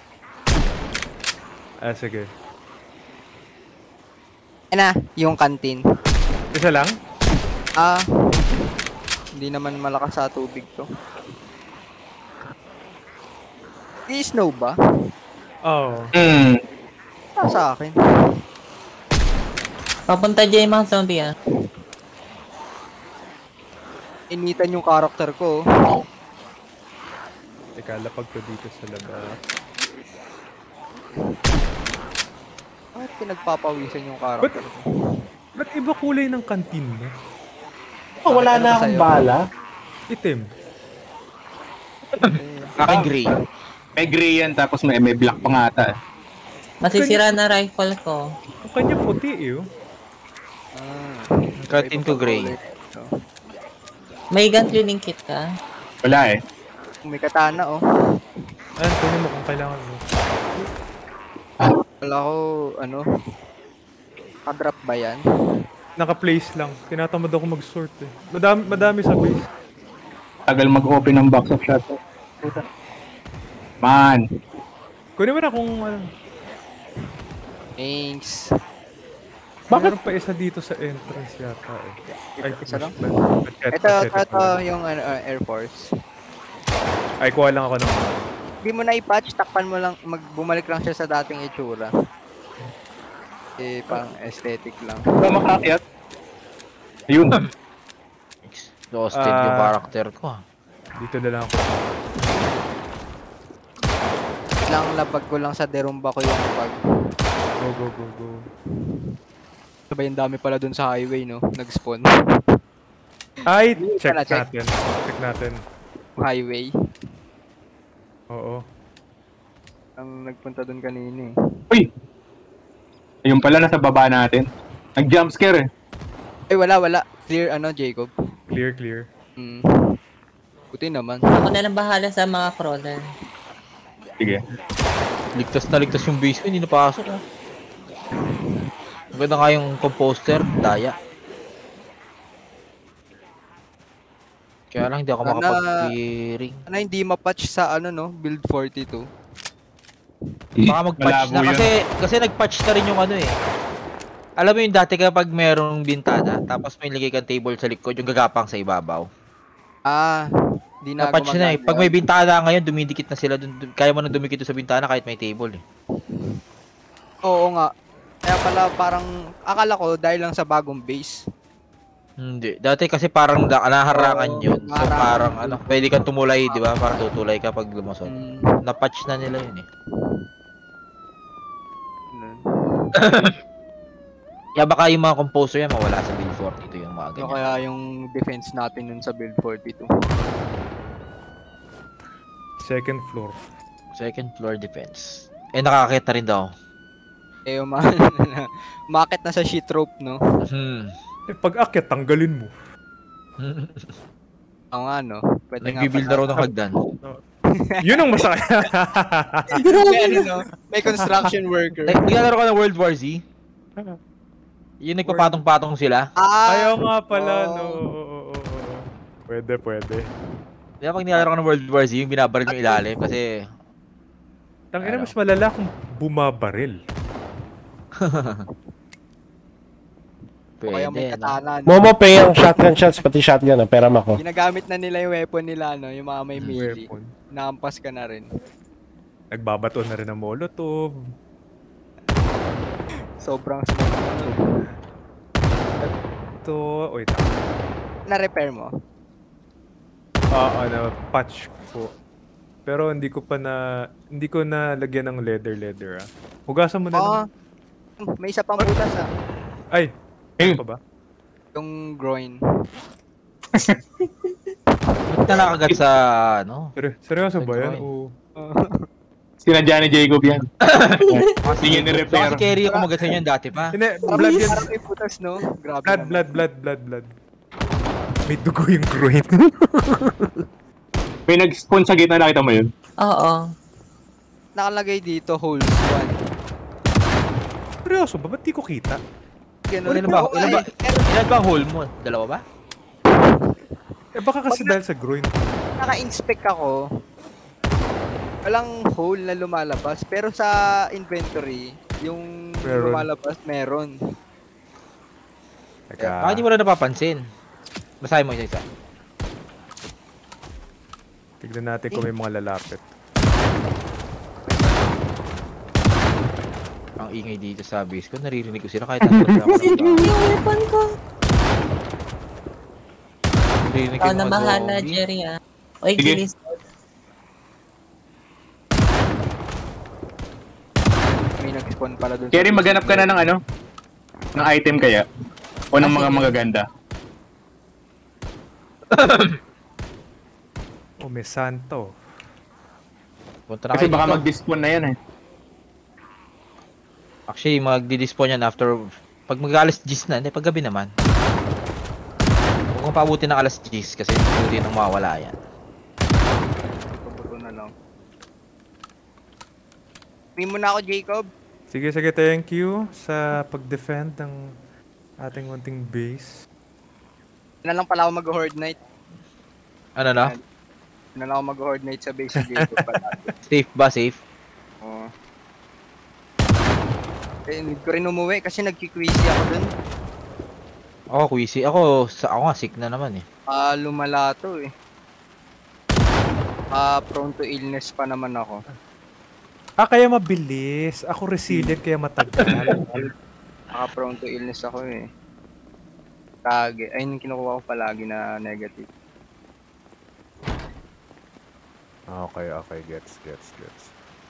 Ah, sige. Yan na, yung canteen. Isa lang? Ah, hindi naman malakas sa tubig to. I-snow ba? Oo. Oh. Hmm. Ah, sa akin. Papunta dyan yung mga zombie ah. Initan yung karakter ko. Teka, lapag ko dito sa labas. Bakit pinagpapawisan yung karakter ko? Ba't iba kulay ng kantin mo? Oh, wala Ano na ba akong sa'yo? bala. Itim. Akin gray. May gray yan, tapos may, may black pa nga ata. Masisira na rifle ko. Ang kanya puti eh. Oh. Ah, Cut into gray. May gun cleaning kit ka? Wala eh. May katana oh. Ayan, kunin mo kung kailangan mo. Wala ko, ano, ka-drop ba yan? Naka-place lang. Tinatamad ako mag-sort eh. Madami, madami sa base. Tagal mag-open ng box of shots. Man. Kunin mo na kung ano. Thanks. Bakit pa isa dito sa entrance yata eh? Ay, Isa lang? Machete, Ito, machete ito, pala. yung ano, uh, Air Force. Ay, kuha lang ako ng... Hindi mo na i-patch, takpan mo lang, mag bumalik lang siya sa dating itsura. Eh, parang aesthetic lang. Wala makakyat. Ayun. Exhausted Ah. yung character ko. ah. Dito na lang ako. Lang labag ko lang sa derumba ko yung pag... Go, go, go, go. Sabay yung dami pala dun sa highway, no? Nag-spawn. Ay, Hindi check ka na, check. natin. Check natin. Highway. Oo. Ang nagpunta dun kanina eh. Uy! Ayun pala, nasa baba natin. Nag-jumpscare eh. Ay, wala, wala. Clear, ano, Jacob? Clear, clear. Hmm. Buti naman. Ako na lang bahala sa mga crawler. Sige. Ligtas na ligtas yung base ko, hindi napasok. Ah. Maganda nga yung composter, daya. Kaya lang hindi ako Sana- makapag-clearing. Ano, hindi ma-patch sa, ano, no? Build forty-two. Baka mag-patch Malabo na yun. kasi kasi nag-patch na rin yung ano eh. Alam mo yung dati kapag merong bintana tapos may lagay kang table sa likod yung gagapang sa ibabaw. Ah, di na Na-patch na eh. gumagana Pag may yun. bintana ngayon dumidikit na sila dun. Kaya mo na dumikit doon sa bintana kahit may table eh. Oo nga. Kaya pala parang, akala ko dahil lang sa bagong base. Hindi. Dati kasi parang da- naharangan Oo, yun. So naharangan. parang ano, pwede kang tumulay, di ba? Parang tutulay ka pag lumusot. Mm, Na-patch na nila yun eh. ganun. Kaya baka yung mga composer yan mawala sa build forty-two yung mga Ano ganyan. kaya yung defense natin nun sa build forty-two? Second floor. Second floor defense. Eh nakakita rin daw. Eh, uma umakit na sa sheet rope, no? Hmm. Eh, pag akit, tanggalin mo. Oo nga, no? Pwede nga Nag-build na raw ng hagdan. Yun ang masakit. May, ano, no? May construction worker. Eh, naglalaro ka ng World War Z? Yung nagpapatong-patong sila? Ah! Ayaw nga pala, Oo. no. Oo, oo, oo. Pwede, pwede. Di ba pag nilalaro ka ng World War Z, yung binabaril yung ilalim kasi... Tangina, Ano? mas malala kung bumabaril. O kaya may Pwede, no? katana, no? Momo pay ang shotgun shots, pati shotgun, ah. Pera ko. Ginagamit na nila yung weapon nila, no? Yung mga may melee. Weapon. Naampas ka na rin. Nagbabato na rin ng molotov. Sobrang smooth. Ano? Ito, wait. Na-repair mo? Ah, ano, patch ko. Pero hindi ko pa na, hindi ko na lagyan ng leather leather ah. Hugasan mo na Oo. lang. May isa pang butas, ah. Ay, ano pa ba? Yung groin. Ba't na nakagat sa ano? Ser- seryoso ba yan? Nag-groin. Oo. Sinadya ni Jacob yan. Hindi niya ni-repair. Kasi carry ako magasan yan dati pa. Hindi, Parang blood yan. parang may butas, no? Grabe Blood, naman. blood, blood, blood, blood. May dugo yung groin. May nag-spawn sa gitna, nakita mo yun? Oo. Nakalagay dito, hole one. Seryoso ba? Ba't di ko kita? Ganun. Ilan ba, ilan ba, ilan ba ang hole mo? Dalawa ba? Eh baka kasi Pag na- dahil sa groin. Naka-inspect ako, walang hole na lumalabas. Pero sa inventory, yung Meron. lumalabas, meron. Teka. Baka hindi mo na napapansin. Basahin mo isa-isa. Tignan natin kung may mga lalapit. Ang ingay dito sa base ko. Naririnig ko sila kahit ano na ako. Yung weapon ko. Naririnig ko Ikaw yung na mga bahala, zombie. Jerry ah. Oy, Sige. Gilis. May nag-spawn pala dun. Kerry, maghanap ka na ng ano? Ng item kaya? O ng mga magaganda? Oh, may santo. Punta na Kasi kayo baka dito. mag-despawn na yan eh. Actually, magdi-despawn yan after... Pag mag-alas diyes na, hindi, pag gabi naman. Huwag kong paabutin ng alas diyes kasi hindi nang mawala yan. Buto na lang. Pin mo na ako, Jacob. Sige, sige, thank you sa pag-defend ng ating munting base. Na lang pala ako mag-horde night. Ano na? Na lang ako mag-horde night sa base ni Jacob pala. Safe ba? Safe? Oo. Eh, need ko rin umuwi kasi nagki-quizzy ako dun. Ako, quizzy. Ako, sa, ako nga, sick na naman eh. Ah, lumala to eh. Ah, prone to illness pa naman ako. Ah, kaya mabilis. Ako resilient kaya matagal. Ah, prone to illness ako eh. Kage. Ayun yung kinukuha ko palagi na negative. Okay, okay. Gets, gets, gets.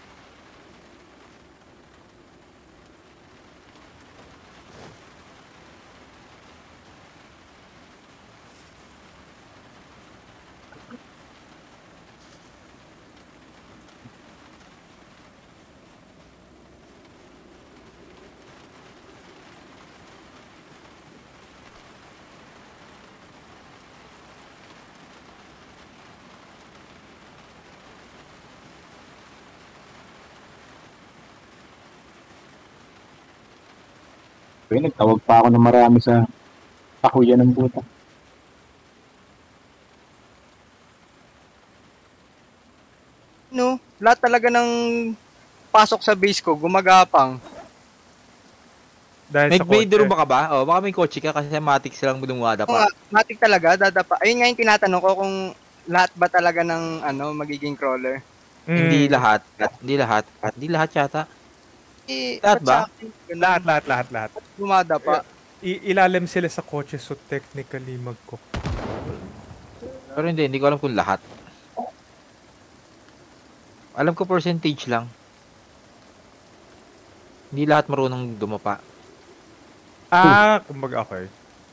Kaya nagtawag pa ako ng marami sa pakuyan ng puta. No, lahat talaga ng pasok sa base ko, gumagapang. Dahil May, sa may kotse. duro ba ka ba? O, baka may kotse ka kasi matik silang dumwada Kung pa. matik talaga, dadapa. Ayun nga yung tinatanong ko kung lahat ba talaga ng ano magiging crawler. Mm. Hindi lahat. Hindi lahat. Hindi lahat yata. Eh, Lahat ba't ba? sa akin, ganun? Lahat, lahat, lahat, lahat. Ba't dumadapa? I- ilalim sila sa kotse so technically magko. Pero hindi, hindi ko alam kung lahat. Alam ko percentage lang. Hindi lahat marunong dumapa. Ah, kumbaga okay.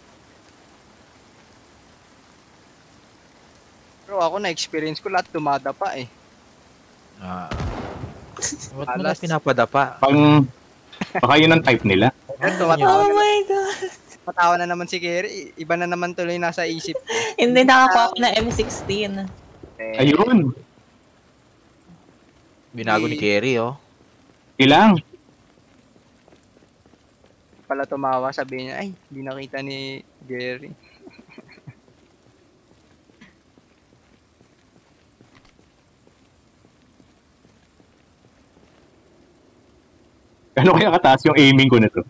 Pero ako na-experience ko lahat dumadapa eh. Ah. Ba't mo Alas. lahat pinapadapa? Pang... Baka yun ang type nila. Eh, tumatawa Oh na, my God. tumatawa na naman si Kerry. Iba na naman tuloy nasa isip ko. Hindi nakakuha ako ng M sixteen. Eh, Ayun. Binago ni Kerry, oh. Ilang. pala tumawa, sabi niya, ay, di nakita ni Gary. Ano kaya kataas yung aiming ko nito?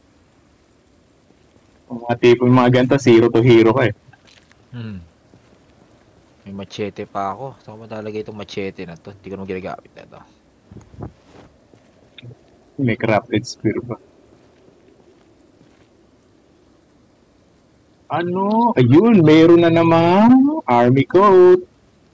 Mga tipo yung mga ganito, zero to hero ka eh. Hmm. May machete pa ako. Saan ko matalagay itong machete na to? Hindi ko naman ginagamit na to. May crafted spear pa. Ano? Ayun, meron na naman. Army coat.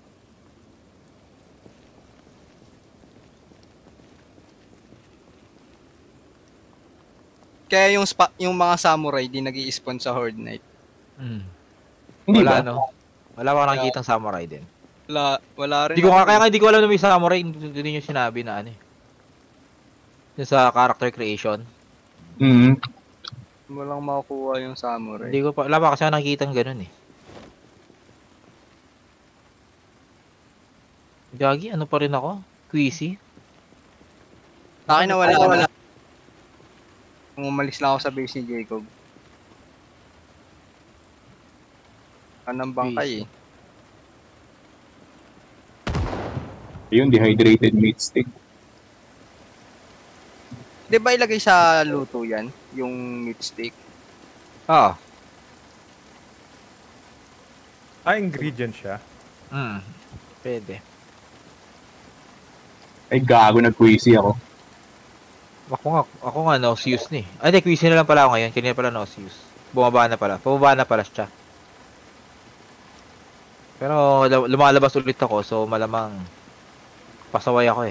Kaya yung spa, yung mga samurai di nag-i-spawn sa Horde Night. Hmm. Hindi Wala, ba? no? Wala pa ako nakikita ng samurai din. Wala, wala rin. Hindi ko ako. nga, kaya nga hindi ko alam na may samurai. Hindi yung sinabi na ano eh. Yung sa character creation. Mm. Walang makukuha yung samurai. Hindi ko pa, wala pa kasi ako nakikita ng ganun eh. Gagi, ano pa rin ako? Quizzy? Sa akin na wala, wala. Kung umalis lang ako sa base ni Jacob. Anong bangkay eh. Yung dehydrated meat stick. Di ba ilagay sa luto yan? Yung meat stick? Ah. Ah, ingredient siya. Hmm. Pwede. Ay, gago, nag-queasy ako. Ako nga, ako nga nauseous ni. Ay, hindi, quizzy na lang pala ako ngayon. Kanina pala nauseous. Bumaba na pala. Pababa na pala siya. Pero lumalabas ulit ako, so malamang pasaway ako eh.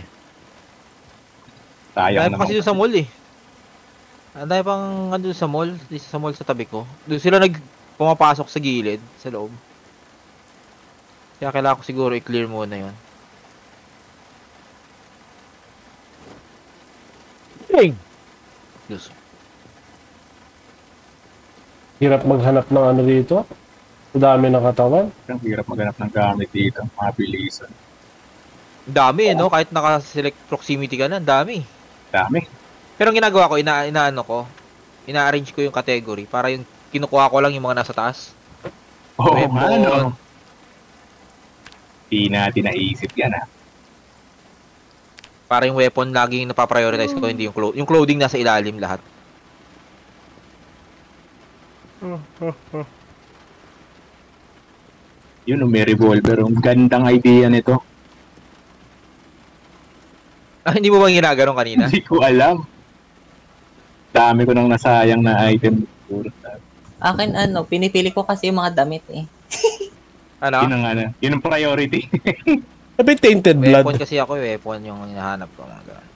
Sayang Dahil pa kasi doon sa mall eh. Ang dahil pang andun sa mall, dito sa mall sa tabi ko. Doon sila nag pumapasok sa gilid, sa loob. Kaya kailangan ko siguro i-clear muna yun. Ding! Diyos. Hirap maghanap ng ano dito. Ang dami ng katawan. Ang hirap maghanap ng gamit dito. Mabilisan. Dami eh, no? Kahit naka-select proximity ka na, dami. Dami. Pero ang ginagawa ko, ina inaano ko, ina-arrange ko yung category para yung kinukuha ko lang yung mga nasa taas. Oo, Weapon. ano? Di natin naisip yan, ha? Para yung weapon laging napaprioritize ko, hindi yung clothing. Yung clothing nasa ilalim lahat. Yun, may revolver. Ang gandang idea nito. Ah, hindi mo bang ginaganon kanina? Hindi ko alam. Dami ko nang nasayang na item. Akin ano, pinipili ko kasi yung mga damit eh. Ano? Yun ang, ano, yun ang priority. Sabi tainted blood. Weapon kasi ako, weapon yung hinahanap ko. Mga ganun.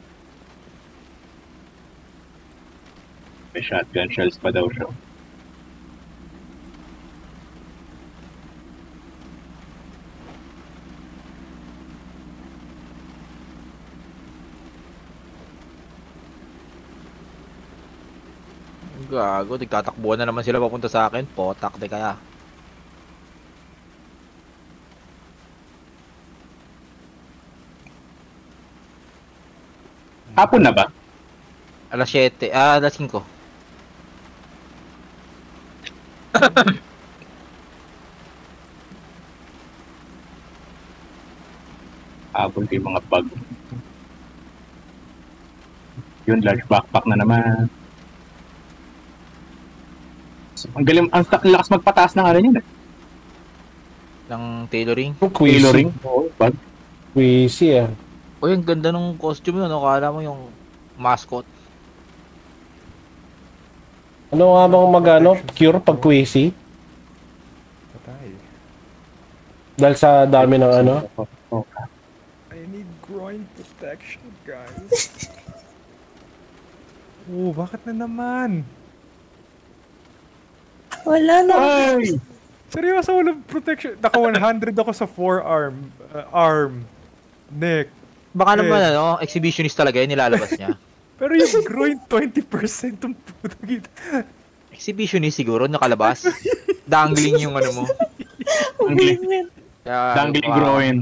May shotgun shells pa daw siya. Gago, nagtatakbuhan na naman sila papunta sa akin. Potak de kaya. Hapon na ba? Alas siyete, ah, alas singko. Hapon ko yung mga bag. Yun, large backpack na naman. Ang galing, ang lakas magpataas ng ano yun eh. Ng tailoring. Tailoring? Oo, bag. Queasy ah. Uy, ang ganda ng costume yun, no? Kala mo yung mascot. Ano nga bang magano? Cure pag queasy? Patay. Dahil sa dami ng ano? I need groin protection, guys. Oh, bakit na naman? Wala na. Ay! Seryoso, walang protection. Naka one hundred ako sa forearm, uh, arm, neck. Baka Eh. naman, ano, exhibitionist talaga yun, nilalabas niya. Pero yung groin, twenty percent ang putang ina. Exhibitionist siguro, nakalabas. Dangling yung ano mo. Dangling, Kaya, dangling wow. groin.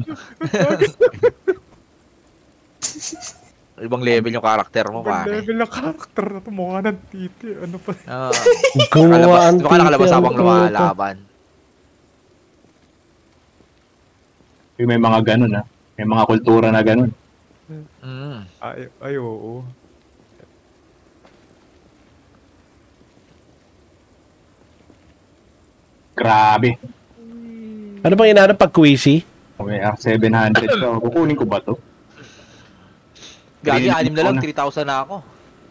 Ibang level yung karakter mo, Ibang pare. level na character na to, mukha ng titi. Ano pa? Ah, Gumawa nakalabas, ang baka nakalabas titi, habang ang lumalaban. May mga ganun ah. May mga kultura na ganun. Mm. Ay, ay oo. Grabe. Ano bang inaanap pag queasy? May R seven hundred ka. Kukunin ko ba to? Gagi, Rinig anim na ko lang, na. three thousand na ako.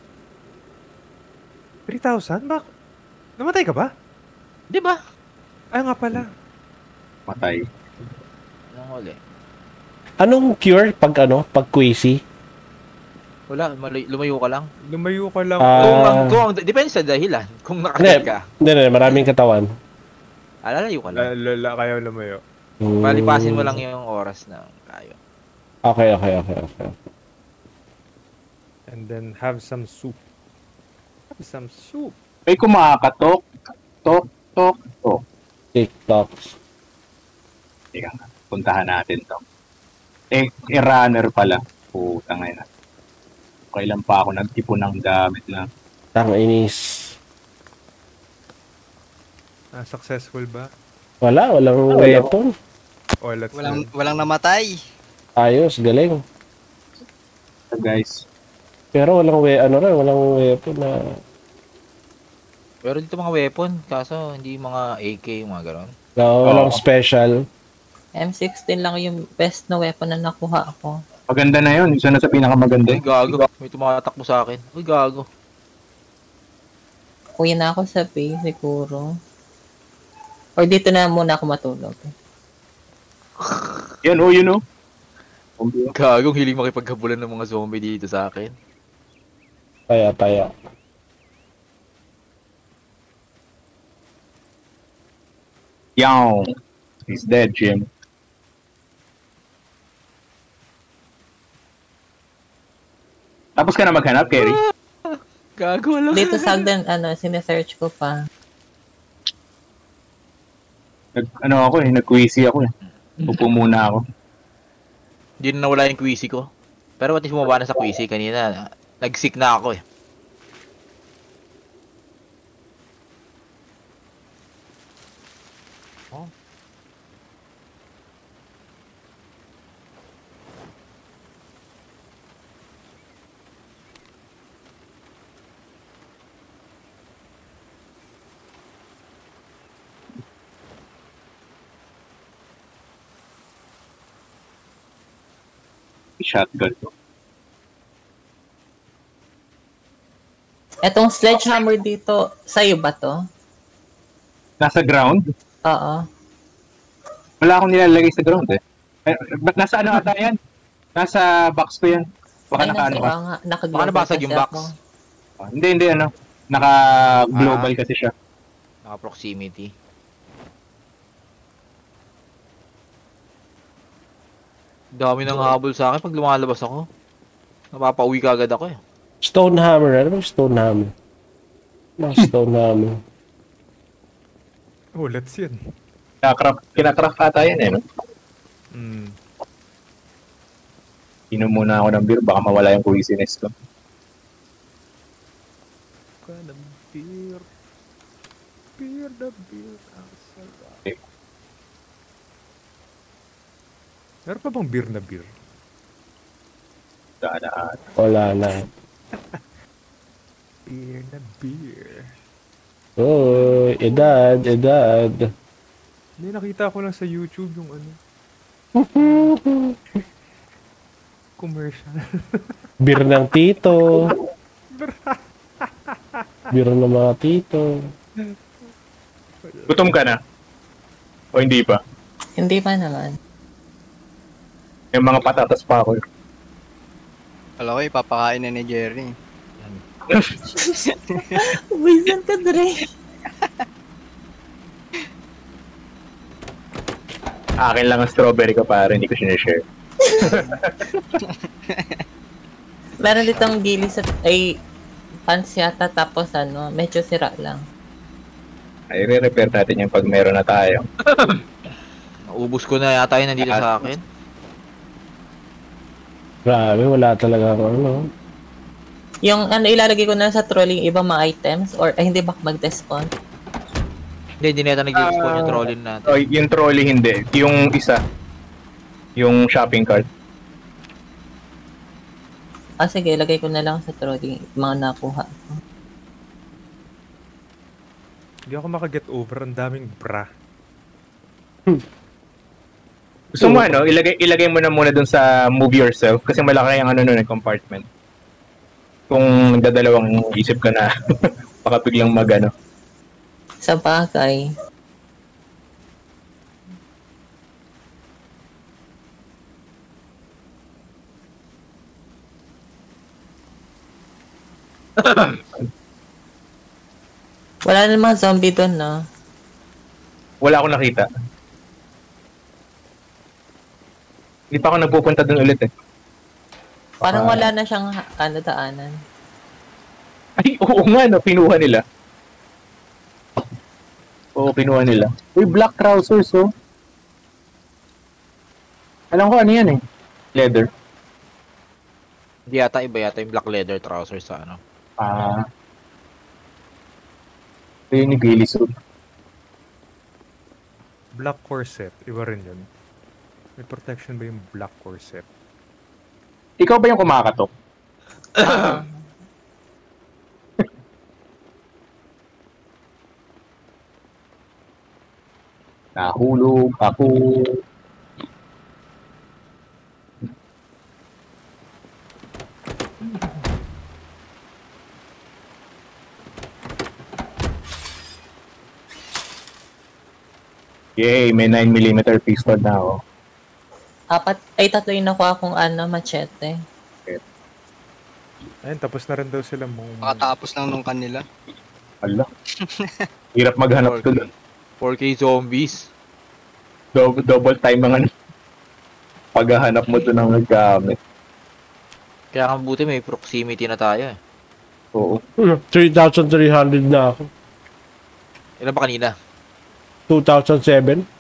three thousand? Bak? Namatay ka ba? Di ba? Ay nga pala. Matay. Anong huli? Anong cure pag ano? Pag queasy? Wala, malay- lumayo ka lang. Lumayo ka lang. Ah. Kung, ang, kung, ang- depende sa dahilan. Kung Hindi, nakakit ka, hindi, hindi, maraming katawan. alalayo ka lang. Lala kayo lumayo. Hmm. Palipasin mo lang yung oras ng kayo. Okay, okay, okay, okay. And then have some soup. Have some soup. May kumakatok. Tok, tok, tok. TikToks. Teka nga. Puntahan natin to. Eh, e-runner pala. Puta ngayon. Kailan pa ako nagtipon ng gamit na. Tang inis. Ah, successful ba? Wala, walang wala. weapon. Oh, let's Walang, go. walang namatay. Ayos, galing. So, guys. Pero walang we ano rin, walang weapon na Pero dito mga weapon, kaso hindi mga A K, mga ganon. no, walang Oo. special. M sixteen lang yung best na weapon na nakuha ako. Maganda na yun. Isa na sa pinakamaganda. Uy, gago. May tumatakbo sa akin. Uy, gago. Uwi na ako sa base siguro. Or dito na muna ako matulog. Yan, oh, yun, oh. Gagong hiling makipaghabulan ng mga zombie dito sa akin. Paya, paya. Yow. He's dead, Jim. Tapos ka na maghanap, Kerry? Gago, wala. Dito sa Agdan, ano, sinesearch ko pa. Nag, ano ako eh, nag-quizzy ako eh. Upo muna ako. Hindi na nawala yung quizzy ko. Pero pati bumaba na sa quizzy kanina. Nag-sick na ako eh. Oh. Shotgun ko. Etong sledgehammer dito, sa'yo ba to? Nasa ground? Oo. Wala akong nilalagay sa ground eh. eh ba't nasa ano ata yan? Nasa box ko yan. Baka Ay, naka ano nasa ka. nga, naka-global Baka nabasag kasi yung box. ako. Ah, hindi, hindi ano. Naka-global Ah. kasi siya. Naka-proximity. Dami nang habol sa akin pag lumalabas ako. Napapauwi ka agad ako eh. Stone hammer, ano ba yung stone hammer? Ano stone hammer? Oh, let's yan. Kinakraft, kinakraft ata yan eh, no? Mm. Inom muna ako ng beer, baka mawala yung quizziness ko. Ka ng beer. Beer na beer. Ang sarap. Okay. Meron pa bang beer na beer? Daan. Wala na. Beer na beer. Oh, edad, edad. Hindi, nakita ko lang sa YouTube yung ano. Commercial. Beer ng tito. Beer ng mga tito. Gutom ka na? O hindi pa? Hindi pa naman. Yung mga patatas pa ako. Alam ko, ipapakain na ni Jerry. Bisan ka, Dre. Akin lang ang strawberry ko para hindi ko sinishare. Meron ditong gili sa, ay, pants yata, tapos ano, medyo sira lang. Ay, re-repair natin yung pag meron na tayo. Naubos ko na yata yun nandito sa akin. Grabe, wala talaga ano. Yung ano, ilalagay ko na sa trolley yung ibang mga items, or, ay, hindi ba mag-despawn? Hindi, hindi na yata nag-despawn yung Ah. trolley natin. O, yung trolley hindi. Yung isa. Yung shopping cart. Ah, sige, ilagay ko na lang sa trolley yung mga nakuha. Hindi ako makaget over. Ang daming bra. Gusto mo ano, ilagay, ilagay mo na muna dun sa move yourself kasi malaki ang ano nun, compartment. Kung nagdadalawang isip ka na, baka biglang mag ano. Sa bagay. Wala na mga zombie doon, no? Wala akong nakita. Hindi pa ako nagpupunta dun ulit eh. Parang Ah. wala na siyang ha- ano, daanan. Ay, oo nga no, pinuha nila. Oo, pinuha nila. Uy, black trousers oh. Alam ko ano yan eh. Leather. Hindi yata iba yata yung black leather trousers sa ano. Ah. Ito yung ni Billy Suit. Black corset, iba rin yun. May protection ba yung black corset? Ikaw ba yung kumakatok? Ah, Nahulog ako. Yay, may nine millimeter pistol na ako. apat, ay tatlo yung nakuha kong ano, machete. Ayun, tapos na rin daw sila mo. Makatapos lang nung kanila. Ala. Hirap maghanap doon. four K zombies. Double, double time ang ano. Paghahanap mo doon ng naggamit. Kaya kang buti may proximity na tayo eh. Oo. three thousand three hundred na ako. Ilan ba kanina? two thousand seven.